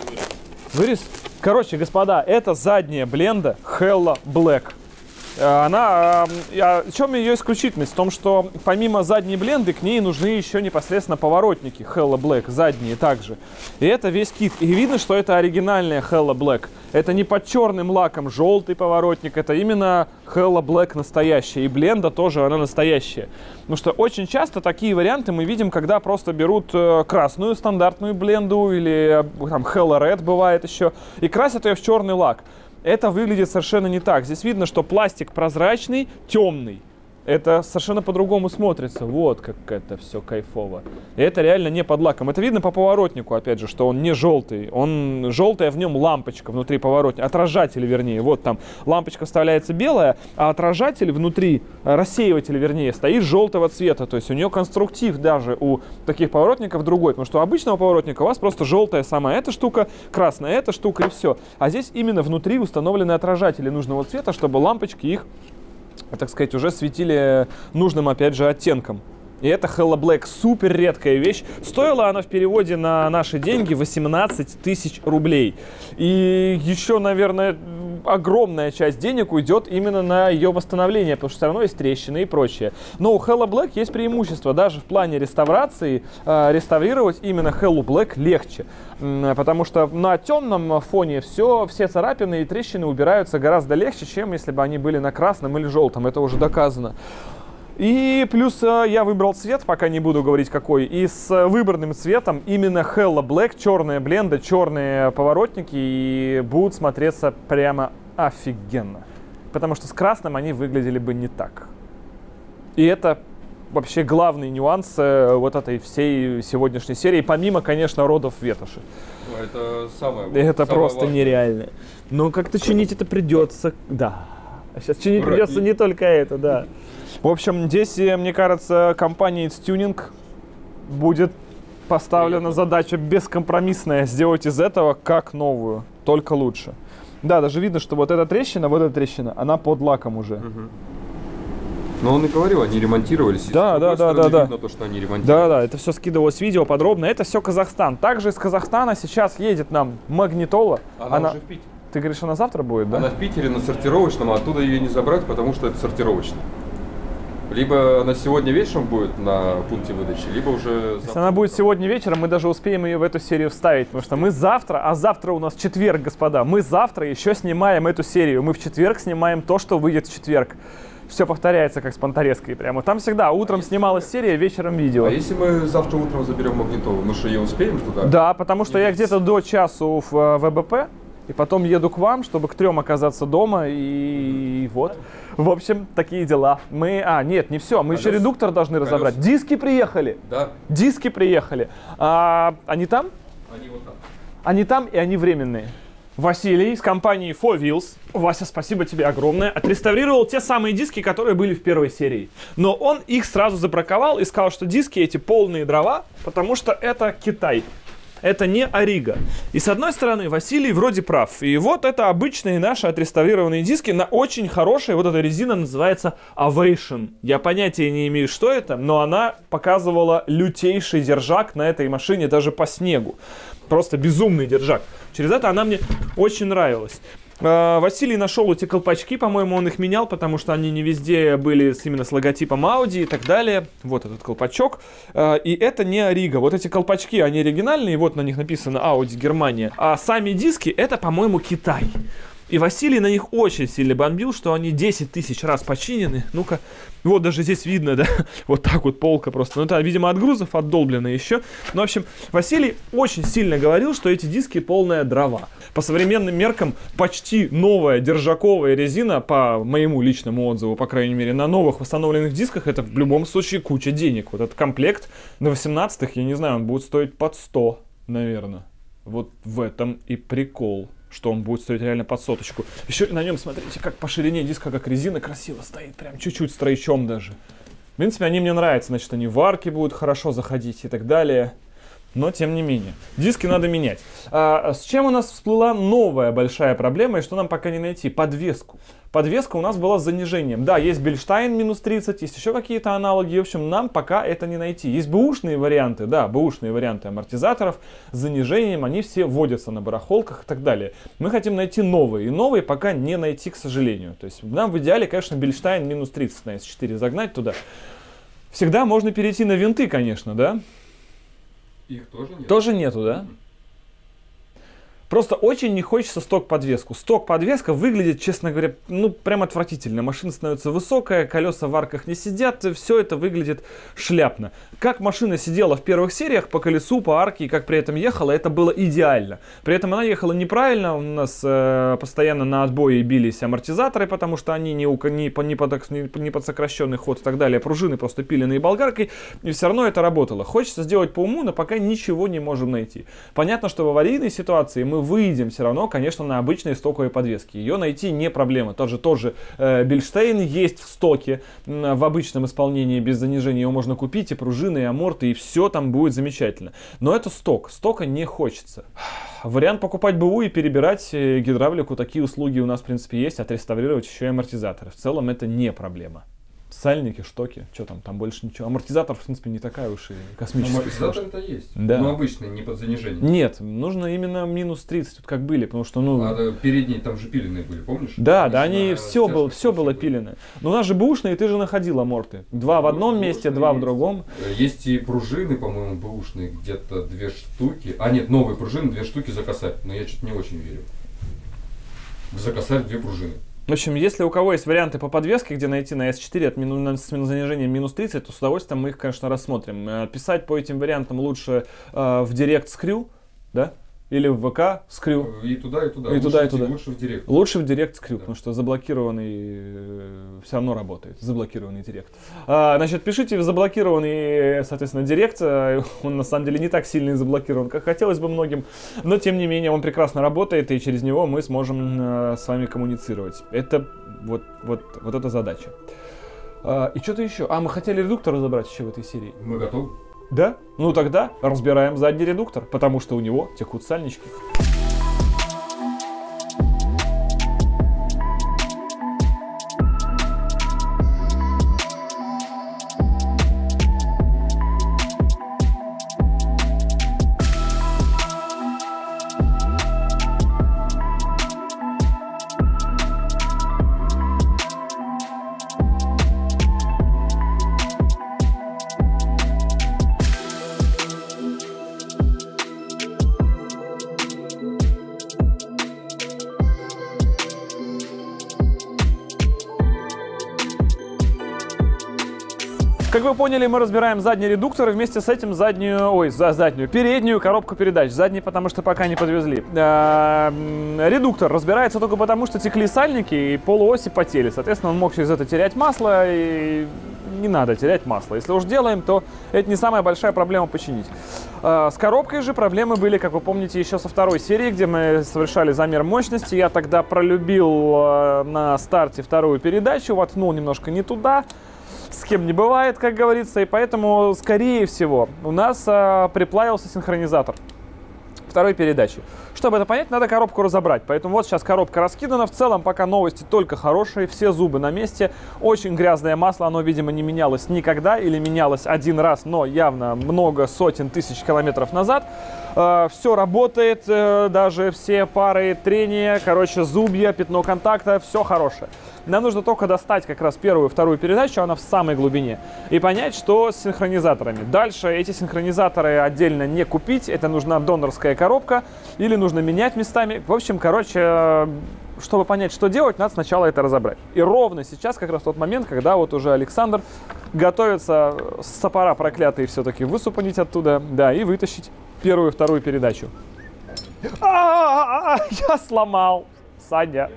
Вырез? Короче, господа, это задняя бленда Hella Black. Э, Она, э, а в чем ее исключительность? В том, что помимо задней бленды к ней нужны еще непосредственно поворотники Hella Black, задние также. И это весь кит. И видно, что это оригинальная Hella Black. Это не под черным лаком желтый поворотник, это именно Hella Black настоящая. И бленда тоже, она настоящая. Потому что очень часто такие варианты мы видим, когда просто берут э, красную стандартную бленду или э, там Hella Red бывает еще, и красят ее в черный лак. Это выглядит совершенно не так. Здесь видно, что пластик прозрачный, темный. Это совершенно по-другому смотрится. Вот как это все кайфово. И это реально не под лаком. Это видно по поворотнику, опять же, что он не желтый. Он желтая, в нем лампочка внутри поворотника. Отражатель, вернее. Вот там лампочка вставляется белая, а отражатель внутри, рассеиватель, вернее, стоит желтого цвета. То есть у нее конструктив даже у таких поворотников другой. Потому что у обычного поворотника у вас просто желтая сама эта штука, красная эта штука и все. А здесь именно внутри установлены отражатели нужного цвета, чтобы лампочки их, так сказать, уже светили нужным, опять же, оттенком. И это Hella Black, супер редкая вещь. Стоила она в переводе на наши деньги восемнадцать тысяч рублей. И еще, наверное, огромная часть денег уйдет именно на ее восстановление, потому что все равно есть трещины и прочее. Но у Hella Black есть преимущество. Даже в плане реставрации э, реставрировать именно Hella Black легче. М, потому что на темном фоне все, все царапины и трещины убираются гораздо легче, чем если бы они были на красном или желтом. Это уже доказано. И плюс э, я выбрал цвет, пока не буду говорить какой, и с выбранным цветом именно Hella Black, черная бленда, черные поворотники, и будут смотреться прямо офигенно. Потому что с красным они выглядели бы не так. И это вообще главный нюанс э, вот этой всей сегодняшней серии, помимо, конечно, родов ветоши. Ну, это самое. Это самое просто важное. нереально. Но как-то чинить это придется, да. Сейчас чинить Ура. придется не только это, да. В общем, здесь, мне кажется, компания It's Tuning будет поставлена задача бескомпромиссная сделать из этого как новую, только лучше. Да, даже видно, что вот эта трещина, вот эта трещина, она под лаком уже. Угу. Но он и говорил, они ремонтировались. И Да, с да, другой да, стороны да, да. видно то, что они ремонтировались. Да, да, это все скидывалось видео подробно. Это все Казахстан. Также из Казахстана сейчас едет нам магнитола. Она, уже в Питере. Ты говоришь, она завтра будет, да? Она в Питере на сортировочном, а оттуда ее не забрать, потому что это сортировочно. Либо она сегодня вечером будет на пункте выдачи, либо уже завтра. Если она будет сегодня вечером, мы даже успеем ее в эту серию вставить, потому что мы завтра, а завтра у нас четверг, господа, мы завтра еще снимаем эту серию. Мы в четверг снимаем то, что выйдет в четверг. Все повторяется, как с Понторезкой прямо. Там всегда утром снималась серия, вечером видео. А если мы завтра утром заберем магнитолу, мы что, ее успеем туда? Да, потому что я где-то до часу в ВБП, и потом еду к вам, чтобы к трем оказаться дома, и вот. В общем, такие дела. Мы, а, нет, не все, мы Колес. еще редуктор должны Колес. разобрать. Диски приехали. Да. Диски приехали. А, они там? Они вот так. Они там, и они временные. Василий из компании фор вилс, Вася, спасибо тебе огромное, отреставрировал те самые диски, которые были в первой серии. Но он их сразу забраковал и сказал, что диски эти полные дрова, потому что это Китай. Это не Ориго. И с одной стороны, Василий вроде прав. И вот это обычные наши отреставрированные диски на очень хорошей, вот эта резина называется Ovation. Я понятия не имею, что это, но она показывала лютейший держак на этой машине даже по снегу. Просто безумный держак. Через это она мне очень нравилась. Василий нашел эти колпачки, по-моему, он их менял, потому что они не везде были с, именно с логотипом Audi и так далее. Вот этот колпачок. И это не Ориго. Вот эти колпачки, они оригинальные, вот на них написано Audi Германия. А сами диски, это, по-моему, Китай. И Василий на них очень сильно бомбил, что они десять тысяч раз починены. Ну-ка, вот даже здесь видно, да, вот так вот полка просто. Ну, это, видимо, от грузов отдолблено еще. Ну, в общем, Василий очень сильно говорил, что эти диски полная дрова. По современным меркам почти новая держаковая резина, по моему личному отзыву, по крайней мере, на новых восстановленных дисках, это в любом случае куча денег. Вот этот комплект на восемнадцатых, я не знаю, он будет стоить под сто, наверное. Вот в этом и прикол, что он будет стоить реально под соточку. Еще на нем, смотрите, как по ширине диска, как резина красиво стоит. Прям чуть-чуть с тройчом даже. В принципе, они мне нравятся. Значит, они в арке будут хорошо заходить и так далее. Но, тем не менее, диски надо менять. А, с чем у нас всплыла новая большая проблема, и что нам пока не найти? Подвеску. Подвеска у нас была с занижением. Да, есть Бильштайн минус тридцать, есть еще какие-то аналоги. В общем, нам пока это не найти. Есть бэушные варианты, да, бэушные варианты амортизаторов с занижением. Они все вводятся на барахолках и так далее. Мы хотим найти новые. И новые пока не найти, к сожалению. То есть нам в идеале, конечно, Бильштайн минус тридцать на эс четыре загнать туда. Всегда можно перейти на винты, конечно, да? Их тоже нет? Тоже нету, да? Просто очень не хочется сток-подвеску. Сток-подвеска выглядит, честно говоря, ну, прям отвратительно. Машина становится высокая, колеса в арках не сидят, все это выглядит шляпно. Как машина сидела в первых сериях по колесу, по арке, и как при этом ехала, это было идеально. При этом она ехала неправильно, у нас э, постоянно на отбое бились амортизаторы, потому что они не, не, не, под, не, не под сокращенный ход и так далее. Пружины просто пиленные болгаркой, и все равно это работало. Хочется сделать по уму, но пока ничего не можем найти. Понятно, что в аварийной ситуации мы выйдем все равно, конечно, на обычные стоковые подвески. Ее найти не проблема. Тот же, тот же э, Бильштейн есть в стоке, э, в обычном исполнении без занижения его можно купить, и пружины, и аморты, и все там будет замечательно. Но это сток. Стока не хочется. Вариант покупать БУ и перебирать э, гидравлику, такие услуги у нас, в принципе, есть, отреставрировать еще и амортизаторы. В целом это не проблема. Сальники, штоки, что там, там больше ничего. Амортизатор, в принципе, не такая уж и космическая. Амортизатор это есть, да. Но обычный, не под занижение. Нет, нужно именно минус тридцать, вот как были, потому что, ну... А передние там же пиленные были, помнишь? Да, да, они все, был, все было пиленное. Но у нас же бэушные, ты же находил аморты. Два в одном бэушные месте, два в другом. Есть и пружины, по-моему, бэушные, где-то две штуки. А нет, новые пружины, две штуки за косарь. Но я что-то не очень верю. За косарь две пружины. В общем, если у кого есть варианты по подвеске, где найти на эс четыре от мину, с занижением минус тридцать, то с удовольствием мы их, конечно, рассмотрим. Писать по этим вариантам лучше э, в директ с Крю, да? Или в ВК с Крю. И туда, и туда. И лучше, туда, и туда. Лучше в директ. Лучше в директ с Крю, да. Потому что заблокированный э, все равно работает. Заблокированный директ. А, значит, пишите в заблокированный, соответственно, директ. Он на самом деле не так сильно заблокирован, как хотелось бы многим. Но, тем не менее, он прекрасно работает, и через него мы сможем э, с вами коммуницировать. Это вот, вот, вот эта задача. А, и что-то еще. А, мы хотели редуктор разобрать еще в этой серии. Мы готовы? Да? Ну тогда разбираем задний редуктор, потому что у него текут сальнички. Как вы поняли, мы разбираем задний редуктор и вместе с этим заднюю, ой, за заднюю, переднюю коробку передач. Задний, потому что пока не подвезли. А, редуктор разбирается только потому, что текли сальники и полуоси потели. Соответственно, он мог через это терять масло, и не надо терять масло. Если уж делаем, то это не самая большая проблема починить. А, с коробкой же проблемы были, как вы помните, еще со второй серии, где мы совершали замер мощности. Я тогда пролюбил а, на старте вторую передачу, воткнул немножко не туда. С кем не бывает, как говорится, и поэтому, скорее всего, у нас а, приплавился синхронизатор второй передачи. Чтобы это понять, надо коробку разобрать. Поэтому вот сейчас коробка раскидана. В целом, пока новости только хорошие, все зубы на месте. Очень грязное масло, оно, видимо, не менялось никогда или менялось один раз, но явно много сотен тысяч километров назад. Э, все работает, э, даже все пары трения, короче, зубья, пятно контакта, все хорошее. Нам нужно только достать как раз первую, вторую передачу, она в самой глубине, и понять, что с синхронизаторами. Дальше эти синхронизаторы отдельно не купить, это нужна донорская коробка, или нужно менять местами. В общем, короче, чтобы понять, что делать, надо сначала это разобрать. И ровно сейчас как раз тот момент, когда вот уже Александр готовится с топора проклятые все-таки высупанить оттуда, да, и вытащить первую, вторую передачу. А-а-а, я сломал, Саня.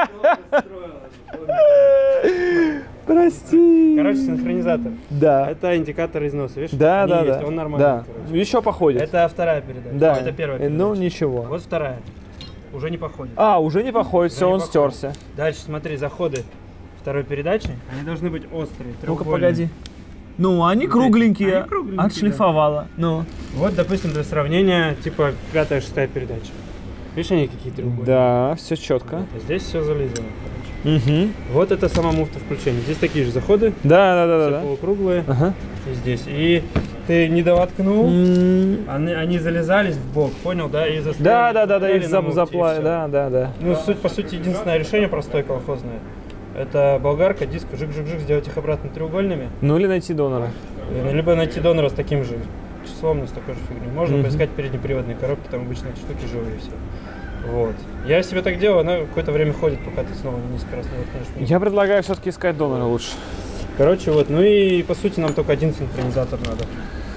Прости. Короче, синхронизатор. Да. Это индикатор износа, видишь? Да, Они да, есть, да. Он нормальный, Да. короче. Еще походит. Это вторая передача. Да. О, это первая передача. Ну, ничего. Вот вторая. Уже не походит. А, уже не походит, Уже все, не он походит. стерся. Дальше смотри, заходы второй передачи. Они должны быть острые, Ну-ка, треугольные. погоди. Ну, они кругленькие, Они кругленькие, отшлифовала. Ну. Вот, допустим, для сравнения, типа пятая, шестая передача. Видишь, они какие треугольные? Да, все четко. Здесь все зализано, короче. Угу. Вот это сама муфта включения. Здесь такие же заходы, Да, да, да, все да. да. полукруглые. Ага. И здесь. И ты не довоткнул, М, они, они залезались в бок, понял, да? И застряли, Да, да, да, да, застряли их на зап- муфте, и запла... всё. Да, да, да. Ну, суть, по сути, единственное решение простое колхозное. Это болгарка, диск, жик-жик-жик, сделать их обратно треугольными. Ну или найти донора. Либо найти донора с таким же числом, но с такой же фигней. Можно Мгм. поискать переднеприводные коробки, там обычно эти штуки живые все. Вот. Я себе так делаю, она какое-то время ходит, пока ты снова несколько раз не воткнешь. Я предлагаю все-таки искать донора лучше. Короче, вот, ну и по сути нам только один синхронизатор надо.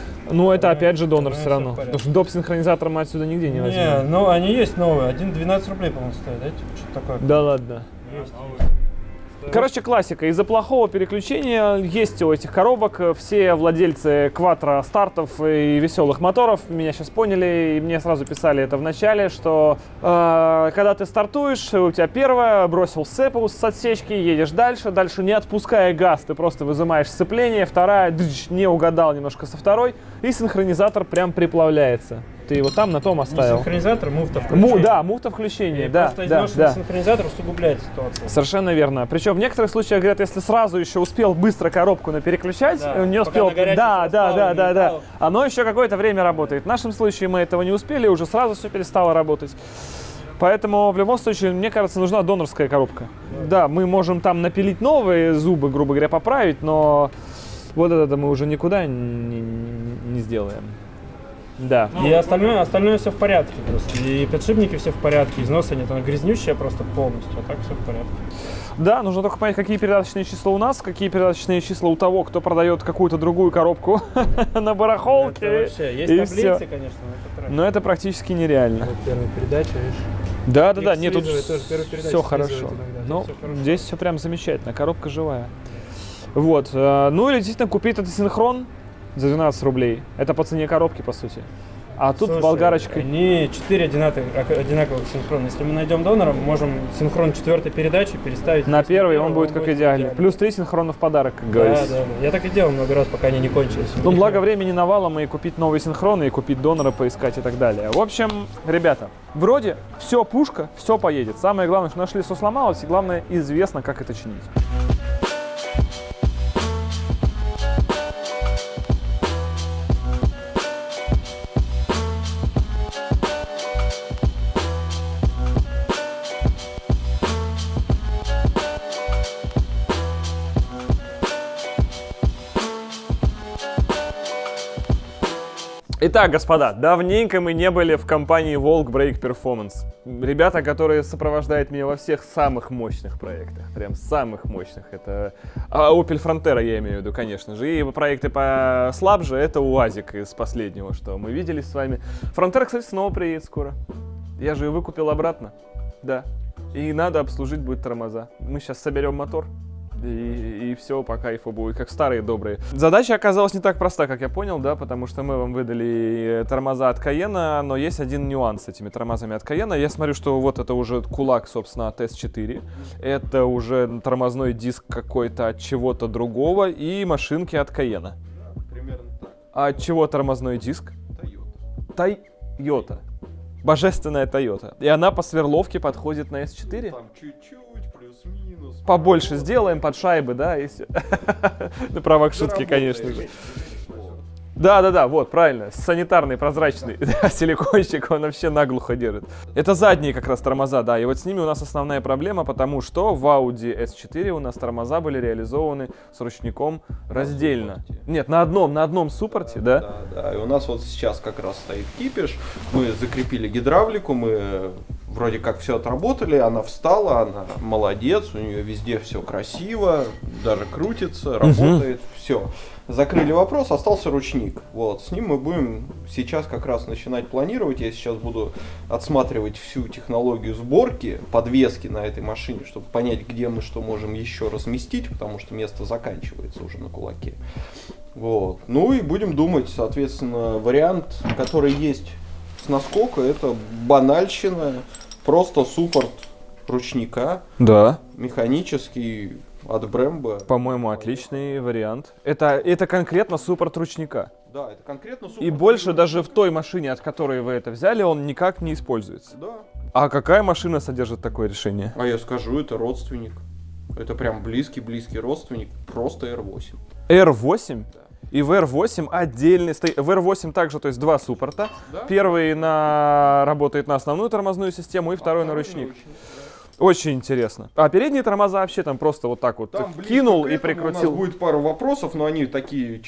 Ну это опять же донор Ну, все всё равно. в порядке. Потому что доп. Синхронизатор мы отсюда нигде не Не, возьмем. ну они есть новые, один двенадцать рублей, по-моему, стоит, да? Типа, что-то такое. Да ладно. Есть. Короче, классика. Из-за плохого переключения есть у этих коробок. Все владельцы кватро стартов и веселых моторов меня сейчас поняли, и мне сразу писали это в начале, что э, когда ты стартуешь, у тебя первая, бросил сцепу с отсечки, едешь дальше, дальше не отпуская газ, ты просто выжимаешь сцепление, вторая, дыч, не угадал немножко со второй, и синхронизатор прям приплавляется. Ты его там на том Не оставил. синхронизатор, муфта включения. Му, да, муфта включения, И да, просто да, изношенный да. синхронизатор усугубляет ситуацию. Совершенно верно. Причем в некоторых случаях говорят, если сразу еще успел быстро коробку на переключать, Да, не пока успел. на горячем Да, всё да, встало, да, не да, да. упало. Оно еще какое-то время работает. В нашем случае мы этого не успели, уже сразу все перестало работать. Поэтому в любом случае, мне кажется, нужна донорская коробка. Да, мы можем там напилить новые зубы, грубо говоря, поправить, но вот это мы уже никуда не, не- не сделаем. Да. И остальное, остальное все в порядке просто. И подшипники все в порядке, износа нет, она грязнющая просто полностью, а так все в порядке. Да, нужно только понять, какие передаточные числа у нас, какие передаточные числа у того, кто продает какую-то другую коробку на барахолке. Это вообще, есть и таблицы, всё. конечно, но это тратит. Но это практически нереально. Вот первая передача, видишь. Да, да, да, Их нет, тут слизывает тоже, первую передачу все слизывает хорошо. иногда, Ну, тут всё хорошо. здесь все прям замечательно, коробка живая. Вот, э, ну или действительно купить этот синхрон за двенадцать рублей. Это по цене коробки, по сути. А тут Слушай, болгарочкой. Они четыре одинаковых, одинаковых синхрона. Если мы найдем донора, мы можем синхрон четвертой передачи переставить. На вместо первый первого, он будет как идеальный. Плюс три синхрона в подарок, как Да, говорится. да, да. Я так и делал много раз, пока они не кончились. Ну, благо времени навалом и купить новые синхроны, и купить донора, поискать и так далее. В общем, ребята, вроде все пушка, все поедет. Самое главное, что нашли, что сломалось, и главное, известно, как это чинить. Итак, господа, давненько мы не были в компании Волк Brake Performance. Ребята, которые сопровождают меня во всех самых мощных проектах. Прям самых мощных. Это а, Opel Frontera, я имею в виду, конечно же. И проекты послабже, это УАЗик из последнего, что мы видели с вами. Frontera, кстати, снова приедет скоро. Я же ее выкупил обратно. Да. И надо обслужить будет тормоза. Мы сейчас соберем мотор. И, и все по кайфу будет, как старые добрые. Задача оказалась не так проста, как я понял, да, потому что мы вам выдали тормоза от Cayenne, но есть один нюанс с этими тормозами от Cayenne. Я смотрю, что вот это уже кулак, собственно, от эс четыре. Это уже тормозной диск какой-то от чего-то другого и машинки от Cayenne. Примерно так. А от чего тормозной диск? Toyota. Toyota. Божественная Toyota. И она по сверловке подходит на эс четыре? Там чуть-чуть, плюс-минус. Побольше поворот. сделаем под шайбы, да, и все. На правах шутки, Заработаем. конечно же. Да-да-да, вот, правильно, санитарный, прозрачный, да, силикончик, он вообще наглухо держит. Это задние как раз тормоза, да, и вот с ними у нас основная проблема, потому что в Audi эс четыре у нас тормоза были реализованы с ручником раздельно. Нет, на одном, на одном суппорте, да? Да, да, и у нас вот сейчас как раз стоит кипиш, мы закрепили гидравлику, мы вроде как все отработали, она встала, она молодец, у нее везде все красиво, даже крутится, работает, все. Закрыли вопрос, остался ручник. Вот, с ним мы будем сейчас как раз начинать планировать. Я сейчас буду отсматривать всю технологию сборки, подвески на этой машине, чтобы понять, где мы что можем еще разместить, потому что место заканчивается уже на кулаке. Вот. Ну и будем думать, соответственно, вариант, который есть с наскока, это банальщина, просто суппорт ручника, да, механический, от Brembo. По-моему, отличный вариант. Это, это конкретно суппорт ручника. Да, это конкретно суппорт. И больше даже в той машине, от которой вы это взяли, он никак не используется. Да. А какая машина содержит такое решение? А я скажу, это родственник. Это прям близкий-близкий родственник, просто эр восемь. эр восемь? Да. И в эр восемь отдельный стоит. В эр восемь также, то есть два суппорта. Да? Первый на... работает на основную тормозную систему, и А второй второй на ручник. на ручник, да. Очень интересно. А передние тормоза вообще там просто вот так вот Там кинул к и этому прикрутил. У нас будет пару вопросов, но они такие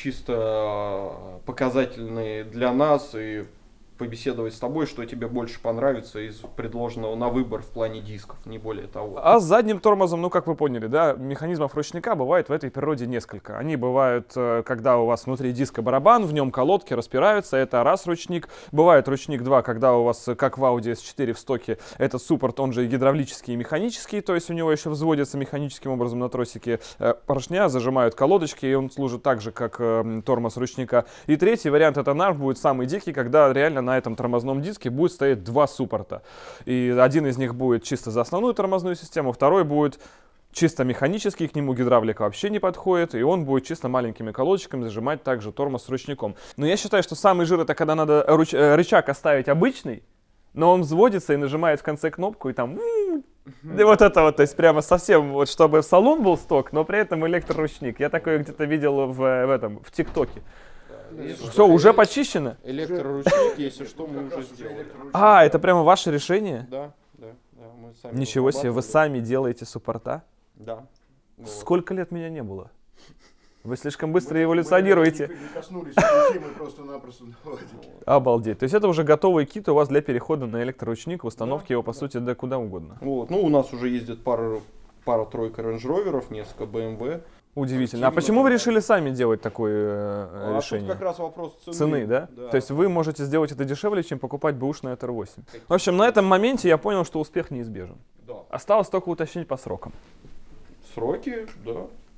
чисто показательные для нас и побеседовать с тобой, что тебе больше понравится из предложенного на выбор в плане дисков, не более того. А с задним тормозом, ну как вы поняли, да, механизмов ручника бывает в этой природе несколько. Они бывают, когда у вас внутри диска барабан, в нем колодки распираются, это раз ручник. Бывает ручник два, когда у вас, как в Audi эс четыре в стоке, этот суппорт, он же гидравлический и механический, то есть у него еще взводится механическим образом на тросике поршня, зажимают колодочки, и он служит так же, как тормоз ручника. И третий вариант, это наш, будет самый дикий, когда реально на этом тормозном диске будет стоять два суппорта. И один из них будет чисто за основную тормозную систему, второй будет чисто механический, к нему гидравлика вообще не подходит, и он будет чисто маленькими колодочками зажимать также тормоз с ручником. Но я считаю, что самый жир — это когда надо руч... рычаг оставить обычный, но он взводится и нажимает в конце кнопку, и там... И вот это вот, то есть прямо совсем, вот чтобы салон был сток, но при этом электроручник. Я такое где-то видел в, в этом, в ТикТоке. Все, уже почищено? Электроручник, если что, мы уже сделали. А, это прямо ваше решение? Да, да, да. Мы сами Ничего себе, вы сами делаете суппорта? Да. Вот. Сколько лет меня не было? Вы слишком быстро эволюционируете. Мы не коснулись пути, мы просто-напросто наладили. Обалдеть. То есть это уже готовый кит у вас для перехода на электроручник, установки его, по сути, да куда угодно. Вот. Ну, у нас уже ездит пара, пара-тройка рейндж-роверов, несколько бэ эм вэ. Удивительно. А почему вы решили сами делать такое э, А решение? тут как раз вопрос цены. Цены, да? Да. То есть вы можете сделать это дешевле, чем покупать бэушный эр восемь. В общем, на этом моменте я понял, что успех неизбежен. Да. Осталось только уточнить по срокам. Сроки, да.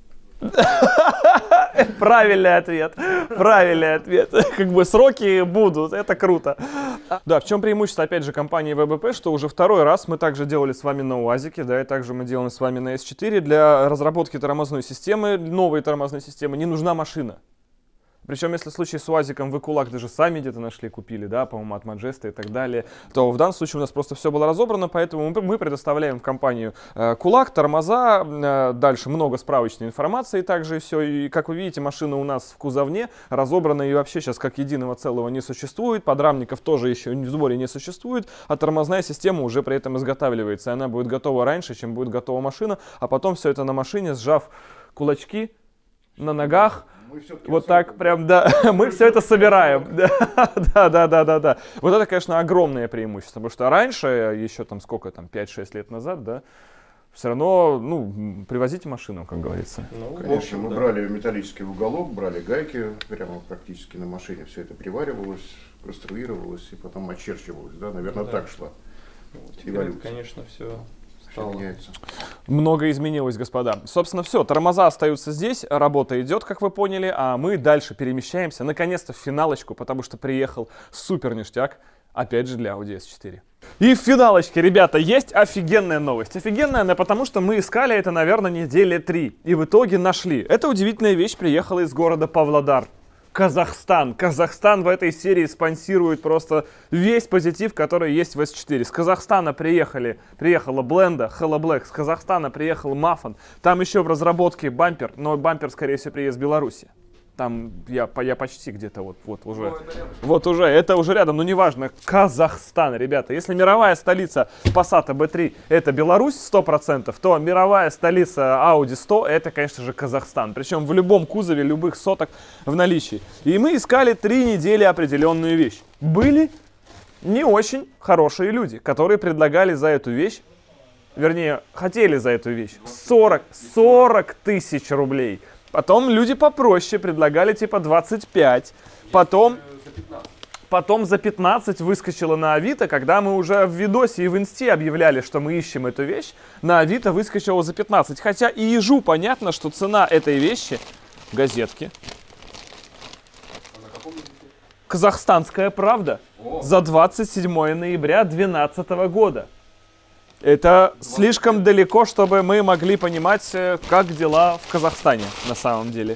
Правильный ответ. Правильный ответ. Как бы сроки будут, это круто. Да, в чем преимущество, опять же, компании вэ бэ пэ, что уже второй раз мы также делали с вами на УАЗике, да, и также мы делаем с вами на эс четыре. Для разработки тормозной системы, новой тормозной системы, не нужна машина. Причем, если в случае с УАЗиком вы кулак даже сами где-то нашли, купили, да, по-моему, от Маджеста и так далее, то в данном случае у нас просто все было разобрано, поэтому мы предоставляем в компанию э, кулак, тормоза, э, дальше много справочной информации также и все. И, как вы видите, машина у нас в кузовне разобрана и вообще сейчас как единого целого не существует, подрамников тоже еще в сборе не существует, а тормозная система уже при этом изготавливается, и она будет готова раньше, чем будет готова машина, а потом все это на машине, сжав кулачки на ногах, вот так прям, да, мы все это собираем. Да, да, да, да, да. Вот это, конечно, огромное преимущество, потому что раньше, еще там сколько там, пять-шесть лет назад, да, все равно, ну, привозите машину, как говорится. Ну, конечно, мы да. брали металлический уголок, брали гайки, прямо практически на машине все это приваривалось, конструировалось и потом очерчивалось, да, наверное, да. так шла. Вот, теперь, конечно, все... Много изменилось, господа. Собственно, все. Тормоза остаются здесь, работа идет, как вы поняли, а мы дальше перемещаемся, наконец-то, в финалочку, потому что приехал супер ништяк, опять же, для Audi эс четыре. И в финалочке, ребята, есть офигенная новость. Офигенная она, потому что мы искали это, наверное, недели три, и в итоге нашли. Эта удивительная вещь приехала из города Павлодар. Казахстан. Казахстан в этой серии спонсирует просто весь позитив, который есть в эс четыре. С Казахстана приехали, приехала Бленда, Hello Black, с Казахстана приехал Мафан. Там еще в разработке бампер, но бампер, скорее всего, приедет с Беларуси. Там я, я почти где-то вот, вот уже. Вот уже, это уже рядом, но неважно. Казахстан, ребята. Если мировая столица Passat би три это Беларусь сто процентов, то мировая столица Audi сто это, конечно же, Казахстан. Причем в любом кузове, любых соток в наличии. И мы искали три недели определенную вещь. Были не очень хорошие люди, которые предлагали за эту вещь, вернее, хотели за эту вещь сорок, сорок тысяч рублей. Потом люди попроще предлагали типа двадцать пять. Потом, потом за пятнадцать выскочила на Авито, когда мы уже в видосе и в инсте объявляли, что мы ищем эту вещь. На Авито выскочила за пятнадцать. Хотя и ежу понятно, что цена этой вещи, газетки, «Казахстанская правда», за двадцать седьмое ноября две тысячи двенадцатого года. Это слишком далеко, чтобы мы могли понимать, как дела в Казахстане на самом деле.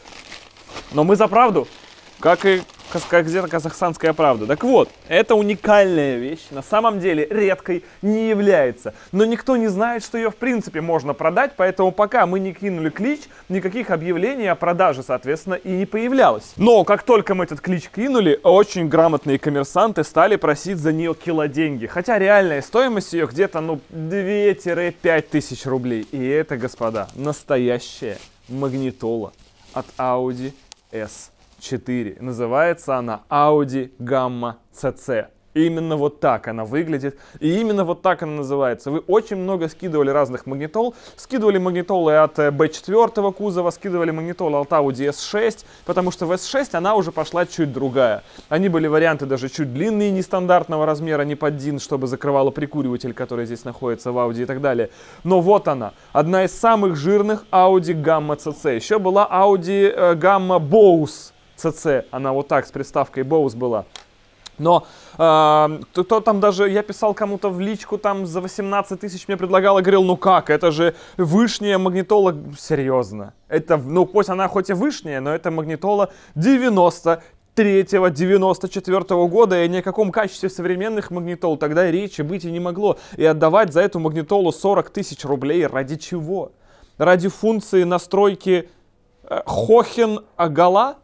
Но мы за правду, как и как где-то «Казахстанская правда». Так вот, это уникальная вещь, на самом деле редкой не является. Но никто не знает, что ее в принципе можно продать, поэтому пока мы не кинули клич, никаких объявлений о продаже, соответственно, и не появлялось. Но как только мы этот клич кинули, очень грамотные коммерсанты стали просить за нее кило деньги. Хотя реальная стоимость ее где-то, ну, две-пять тысяч рублей. И это, господа, настоящая магнитола от Audi эс четыре. Называется она Audi Gamma си си. Именно вот так она выглядит. И именно вот так она называется. Вы очень много скидывали разных магнитол. Скидывали магнитолы от би четыре кузова, скидывали магнитолы от Audi эс шесть. Потому что в эс шесть она уже пошла чуть другая. Они были варианты даже чуть длинные, нестандартного размера, не под дин, чтобы закрывало прикуриватель, который здесь находится в Audi и так далее. Но вот она. Одна из самых жирных Audi Gamma си си. Еще была Audi э, Gamma Bose си си. Она вот так с приставкой Bose была. Но э, то, то там даже я писал кому-то в личку, там за восемнадцать тысяч мне предлагал и говорил, ну как, это же вышняя магнитола, серьезно. Это, ну пусть она хоть и вышняя, но это магнитола девяносто третьего девяносто четвёртого года, и ни о каком качестве современных магнитол тогда и речи быть и не могло. И отдавать за эту магнитолу сорок тысяч рублей ради чего? Ради функции настройки э, Хохен-Агала?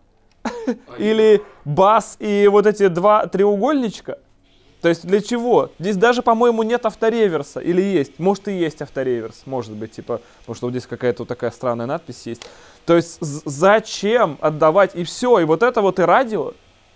Или бас и вот эти два треугольничка? То есть для чего? Здесь даже, по-моему, нет автореверса. Или есть? Может и есть автореверс. Может быть, типа, потому что вот здесь какая-то вот такая странная надпись есть. То есть зачем отдавать? И все, и вот это вот и радио.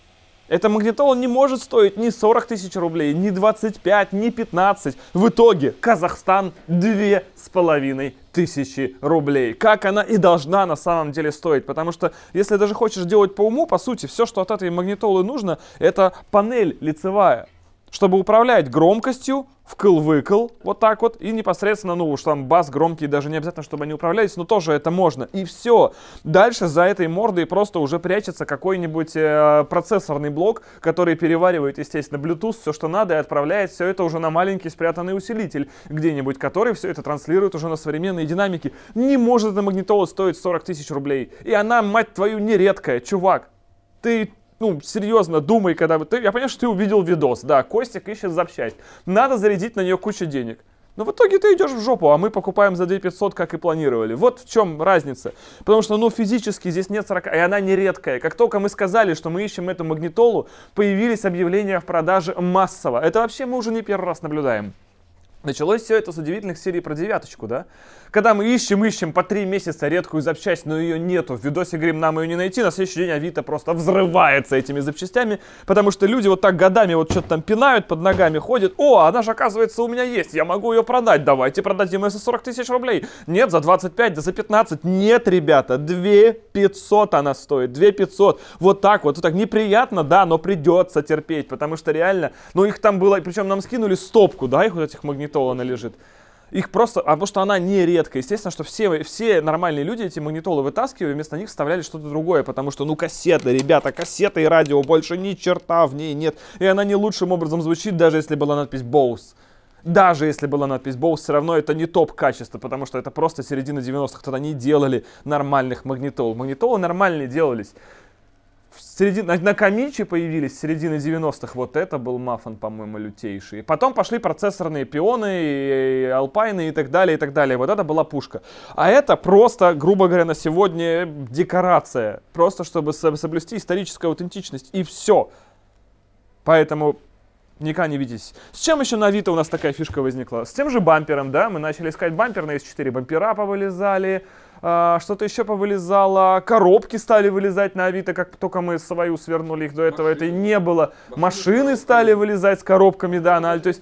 Эта магнитола не может стоить ни сорок тысяч рублей, ни двадцать пять, ни пятнадцать. В итоге Казахстан две с половиной тысячи рублей. Как она и должна на самом деле стоить. Потому что если даже хочешь делать по уму, по сути, все, что от этой магнитолы нужно, это панель лицевая. Чтобы управлять громкостью, вкл-выкл, вот так вот, и непосредственно, ну уж там бас громкий, даже не обязательно, чтобы они управлялись, но тоже это можно. И все. Дальше за этой мордой просто уже прячется какой-нибудь э, процессорный блок, который переваривает, естественно, Bluetooth, все, что надо, и отправляет все это уже на маленький спрятанный усилитель где-нибудь, который все это транслирует уже на современные динамики. Не может эта магнитола стоить сорок тысяч рублей. И она, мать твою, нередкая, чувак. Ты... Ну, серьезно, думай, когда ты... Я понимаю, что ты увидел видос. Да, Костик ищет запчасть. Надо зарядить на нее кучу денег. Но в итоге ты идешь в жопу, а мы покупаем за две тысячи пятьсот, как и планировали. Вот в чем разница. Потому что, ну, физически здесь нет сорока, и она не редкая. Как только мы сказали, что мы ищем эту магнитолу, появились объявления в продаже массово. Это вообще мы уже не первый раз наблюдаем. Началось все это с удивительных серий про девяточку, да? Когда мы ищем, ищем по три месяца редкую запчасть, но ее нету. В видосе говорим, нам ее не найти. На следующий день Авито просто взрывается этими запчастями, потому что люди вот так годами вот что-то там пинают, под ногами ходят. О, она же, оказывается, у меня есть, я могу ее продать. Давайте продадим ее за сорок тысяч рублей. Нет, за двадцать пять, да за пятнадцать. Нет, ребята, две тысячи пятьсот она стоит. две тысячи пятьсот. Вот так вот. Вот так неприятно, да, но придется терпеть, потому что реально, ну их там было, причем нам скинули стопку, да, их вот этих магнитол она лежит. Их просто, а потому что она не редкая. Естественно, что все, все нормальные люди эти магнитолы вытаскивали, вместо них вставляли что-то другое, потому что, ну, кассета, ребята, кассета и радио, больше ни черта в ней нет. И она не лучшим образом звучит, даже если была надпись Bose. Даже если была надпись Bose, все равно это не топ качества, потому что это просто середина девяностых, тогда не делали нормальных магнитол. Магнитолы нормальные делались Среди, на, на Камиче появились с середины девяностых, вот это был мафон, по-моему, лютейший. Потом пошли процессорные пионы, и, и алпайны и так далее, и так далее. Вот это была пушка. А это просто, грубо говоря, на сегодня декорация. Просто чтобы соблюсти историческую аутентичность. И все. Поэтому никогда не видитесь. С чем еще на Авито у нас такая фишка возникла? С тем же бампером, да? Мы начали искать бампер, на эс четыре бампера повылезали. Что-то еще повылезало, коробки стали вылезать на Авито, как только мы свою свернули, их до этого это и не было. Машины стали вылезать с коробками, да, на, то есть...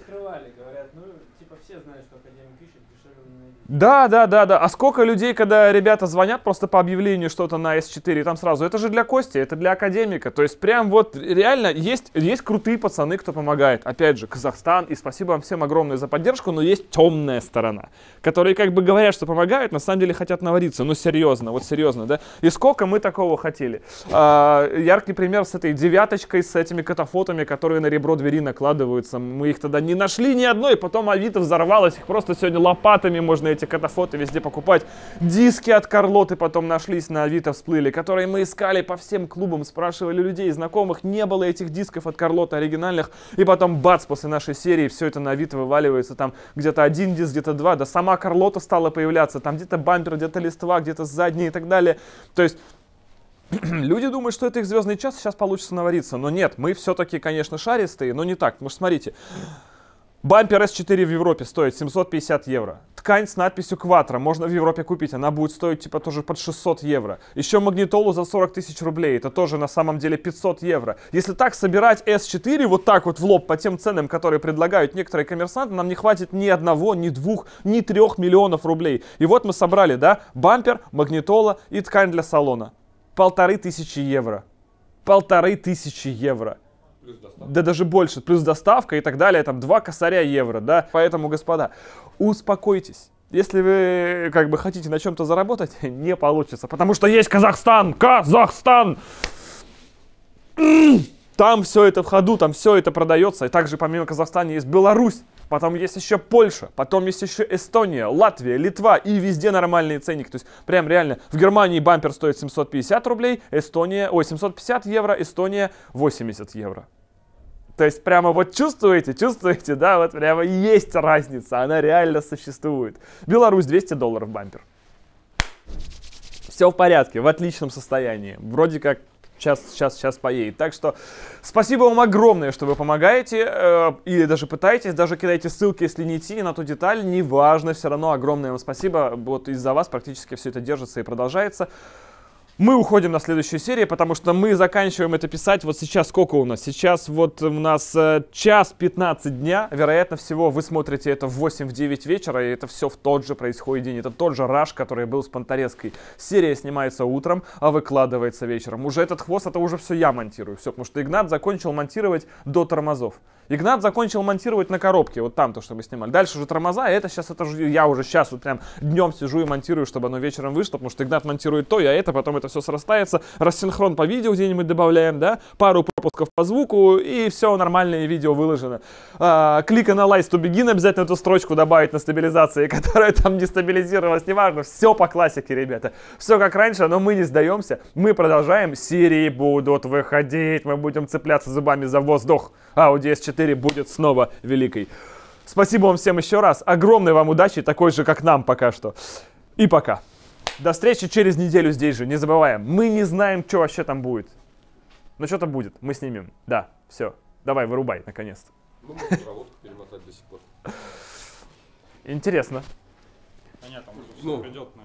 Да, да, да, да. А сколько людей, когда ребята звонят просто по объявлению что-то на эс четыре, там сразу, это же для Кости, это для академика. То есть прям вот реально есть, есть крутые пацаны, кто помогает. Опять же, Казахстан, и спасибо вам всем огромное за поддержку, но есть темная сторона, которые как бы говорят, что помогают, на самом деле хотят навариться. Ну серьезно, вот серьезно, да. И сколько мы такого хотели. А, яркий пример с этой девяточкой, с этими катафотами, которые на ребро двери накладываются. Мы их тогда не нашли ни одной, потом Авито взорвалось, их просто сегодня лопатами можно эти катафоты везде покупать. Диски от Карлоты потом нашлись на Авито, всплыли, которые мы искали по всем клубам, спрашивали людей, знакомых, не было этих дисков от Карлоты оригинальных, и потом бац, после нашей серии все это на Авито вываливается, там где-то один диск, где-то два, да сама Карлота стала появляться, там где-то бампер, где-то листва, где-то задние и так далее. То есть люди думают, что это их звездный час, сейчас получится навариться, но нет, мы все-таки, конечно, шаристые, но не так, потому что смотрите. Бампер эс четыре в Европе стоит семьсот пятьдесят евро. Ткань с надписью Quattro можно в Европе купить, она будет стоить типа тоже под шестьсот евро. Еще магнитолу за сорок тысяч рублей, это тоже на самом деле пятьсот евро. Если так собирать эс четыре вот так вот в лоб по тем ценам, которые предлагают некоторые коммерсанты, нам не хватит ни одного, ни двух, ни трех миллионов рублей. И вот мы собрали, да, бампер, магнитола и ткань для салона. Полторы тысячи евро. Полторы тысячи евро. Да даже больше, плюс доставка и так далее, там два косаря евро, да. Поэтому, господа, успокойтесь. Если вы как бы хотите на чем-то заработать, не получится, потому что есть Казахстан, Казахстан! Там все это в ходу, там все это продается. И также помимо Казахстана есть Беларусь, потом есть еще Польша, потом есть еще Эстония, Латвия, Литва и везде нормальные ценники. То есть прям реально в Германии бампер стоит семьсот пятьдесят рублей, Эстония, ой, семьсот пятьдесят евро, Эстония восемьдесят евро. То есть прямо вот чувствуете, чувствуете, да, вот прямо есть разница, она реально существует. Беларусь двести долларов бампер. Все в порядке, в отличном состоянии. Вроде как сейчас, сейчас, сейчас поедет. Так что спасибо вам огромное, что вы помогаете э, или даже пытаетесь, даже кидайте ссылки, если не идти на ту деталь, неважно, все равно огромное вам спасибо. Вот из-за вас практически все это держится и продолжается. Мы уходим на следующую серию, потому что мы заканчиваем это писать вот сейчас. Сколько у нас? Сейчас вот у нас э, час пятнадцать дня. Вероятно всего вы смотрите это в восемь-девять вечера, и это все в тот же происходит день. Это тот же раш, который был с Понторезкой. Серия снимается утром, а выкладывается вечером. Уже этот хвост, это уже все я монтирую. Все, потому что Игнат закончил монтировать до тормозов. Игнат закончил монтировать на коробке, вот там то, что мы снимали. Дальше уже тормоза, и это сейчас, это же я уже сейчас вот прям днем сижу и монтирую, чтобы оно вечером вышло, потому что Игнат монтирует то, я это, потом это все срастается, рассинхрон по видео где-нибудь добавляем, да, пару пропусков по звуку, и все нормальное видео выложено. А, клика на Lights to Begin, обязательно эту строчку добавить на стабилизации, которая там не стабилизировалась, неважно, все по классике, ребята. Все как раньше, но мы не сдаемся, мы продолжаем, серии будут выходить, мы будем цепляться зубами за воздух. Audi эс четыре будет снова великой. Спасибо вам всем еще раз. Огромной вам удачи, такой же, как нам пока что. И пока. До встречи через неделю здесь же. Не забываем, мы не знаем, что вообще там будет. Но что-то будет, мы снимем. Да, все. Давай, вырубай, наконец-то. Ну, можно проводку перемотать до сих пор. Интересно. Понятно, уже Ну. все придет на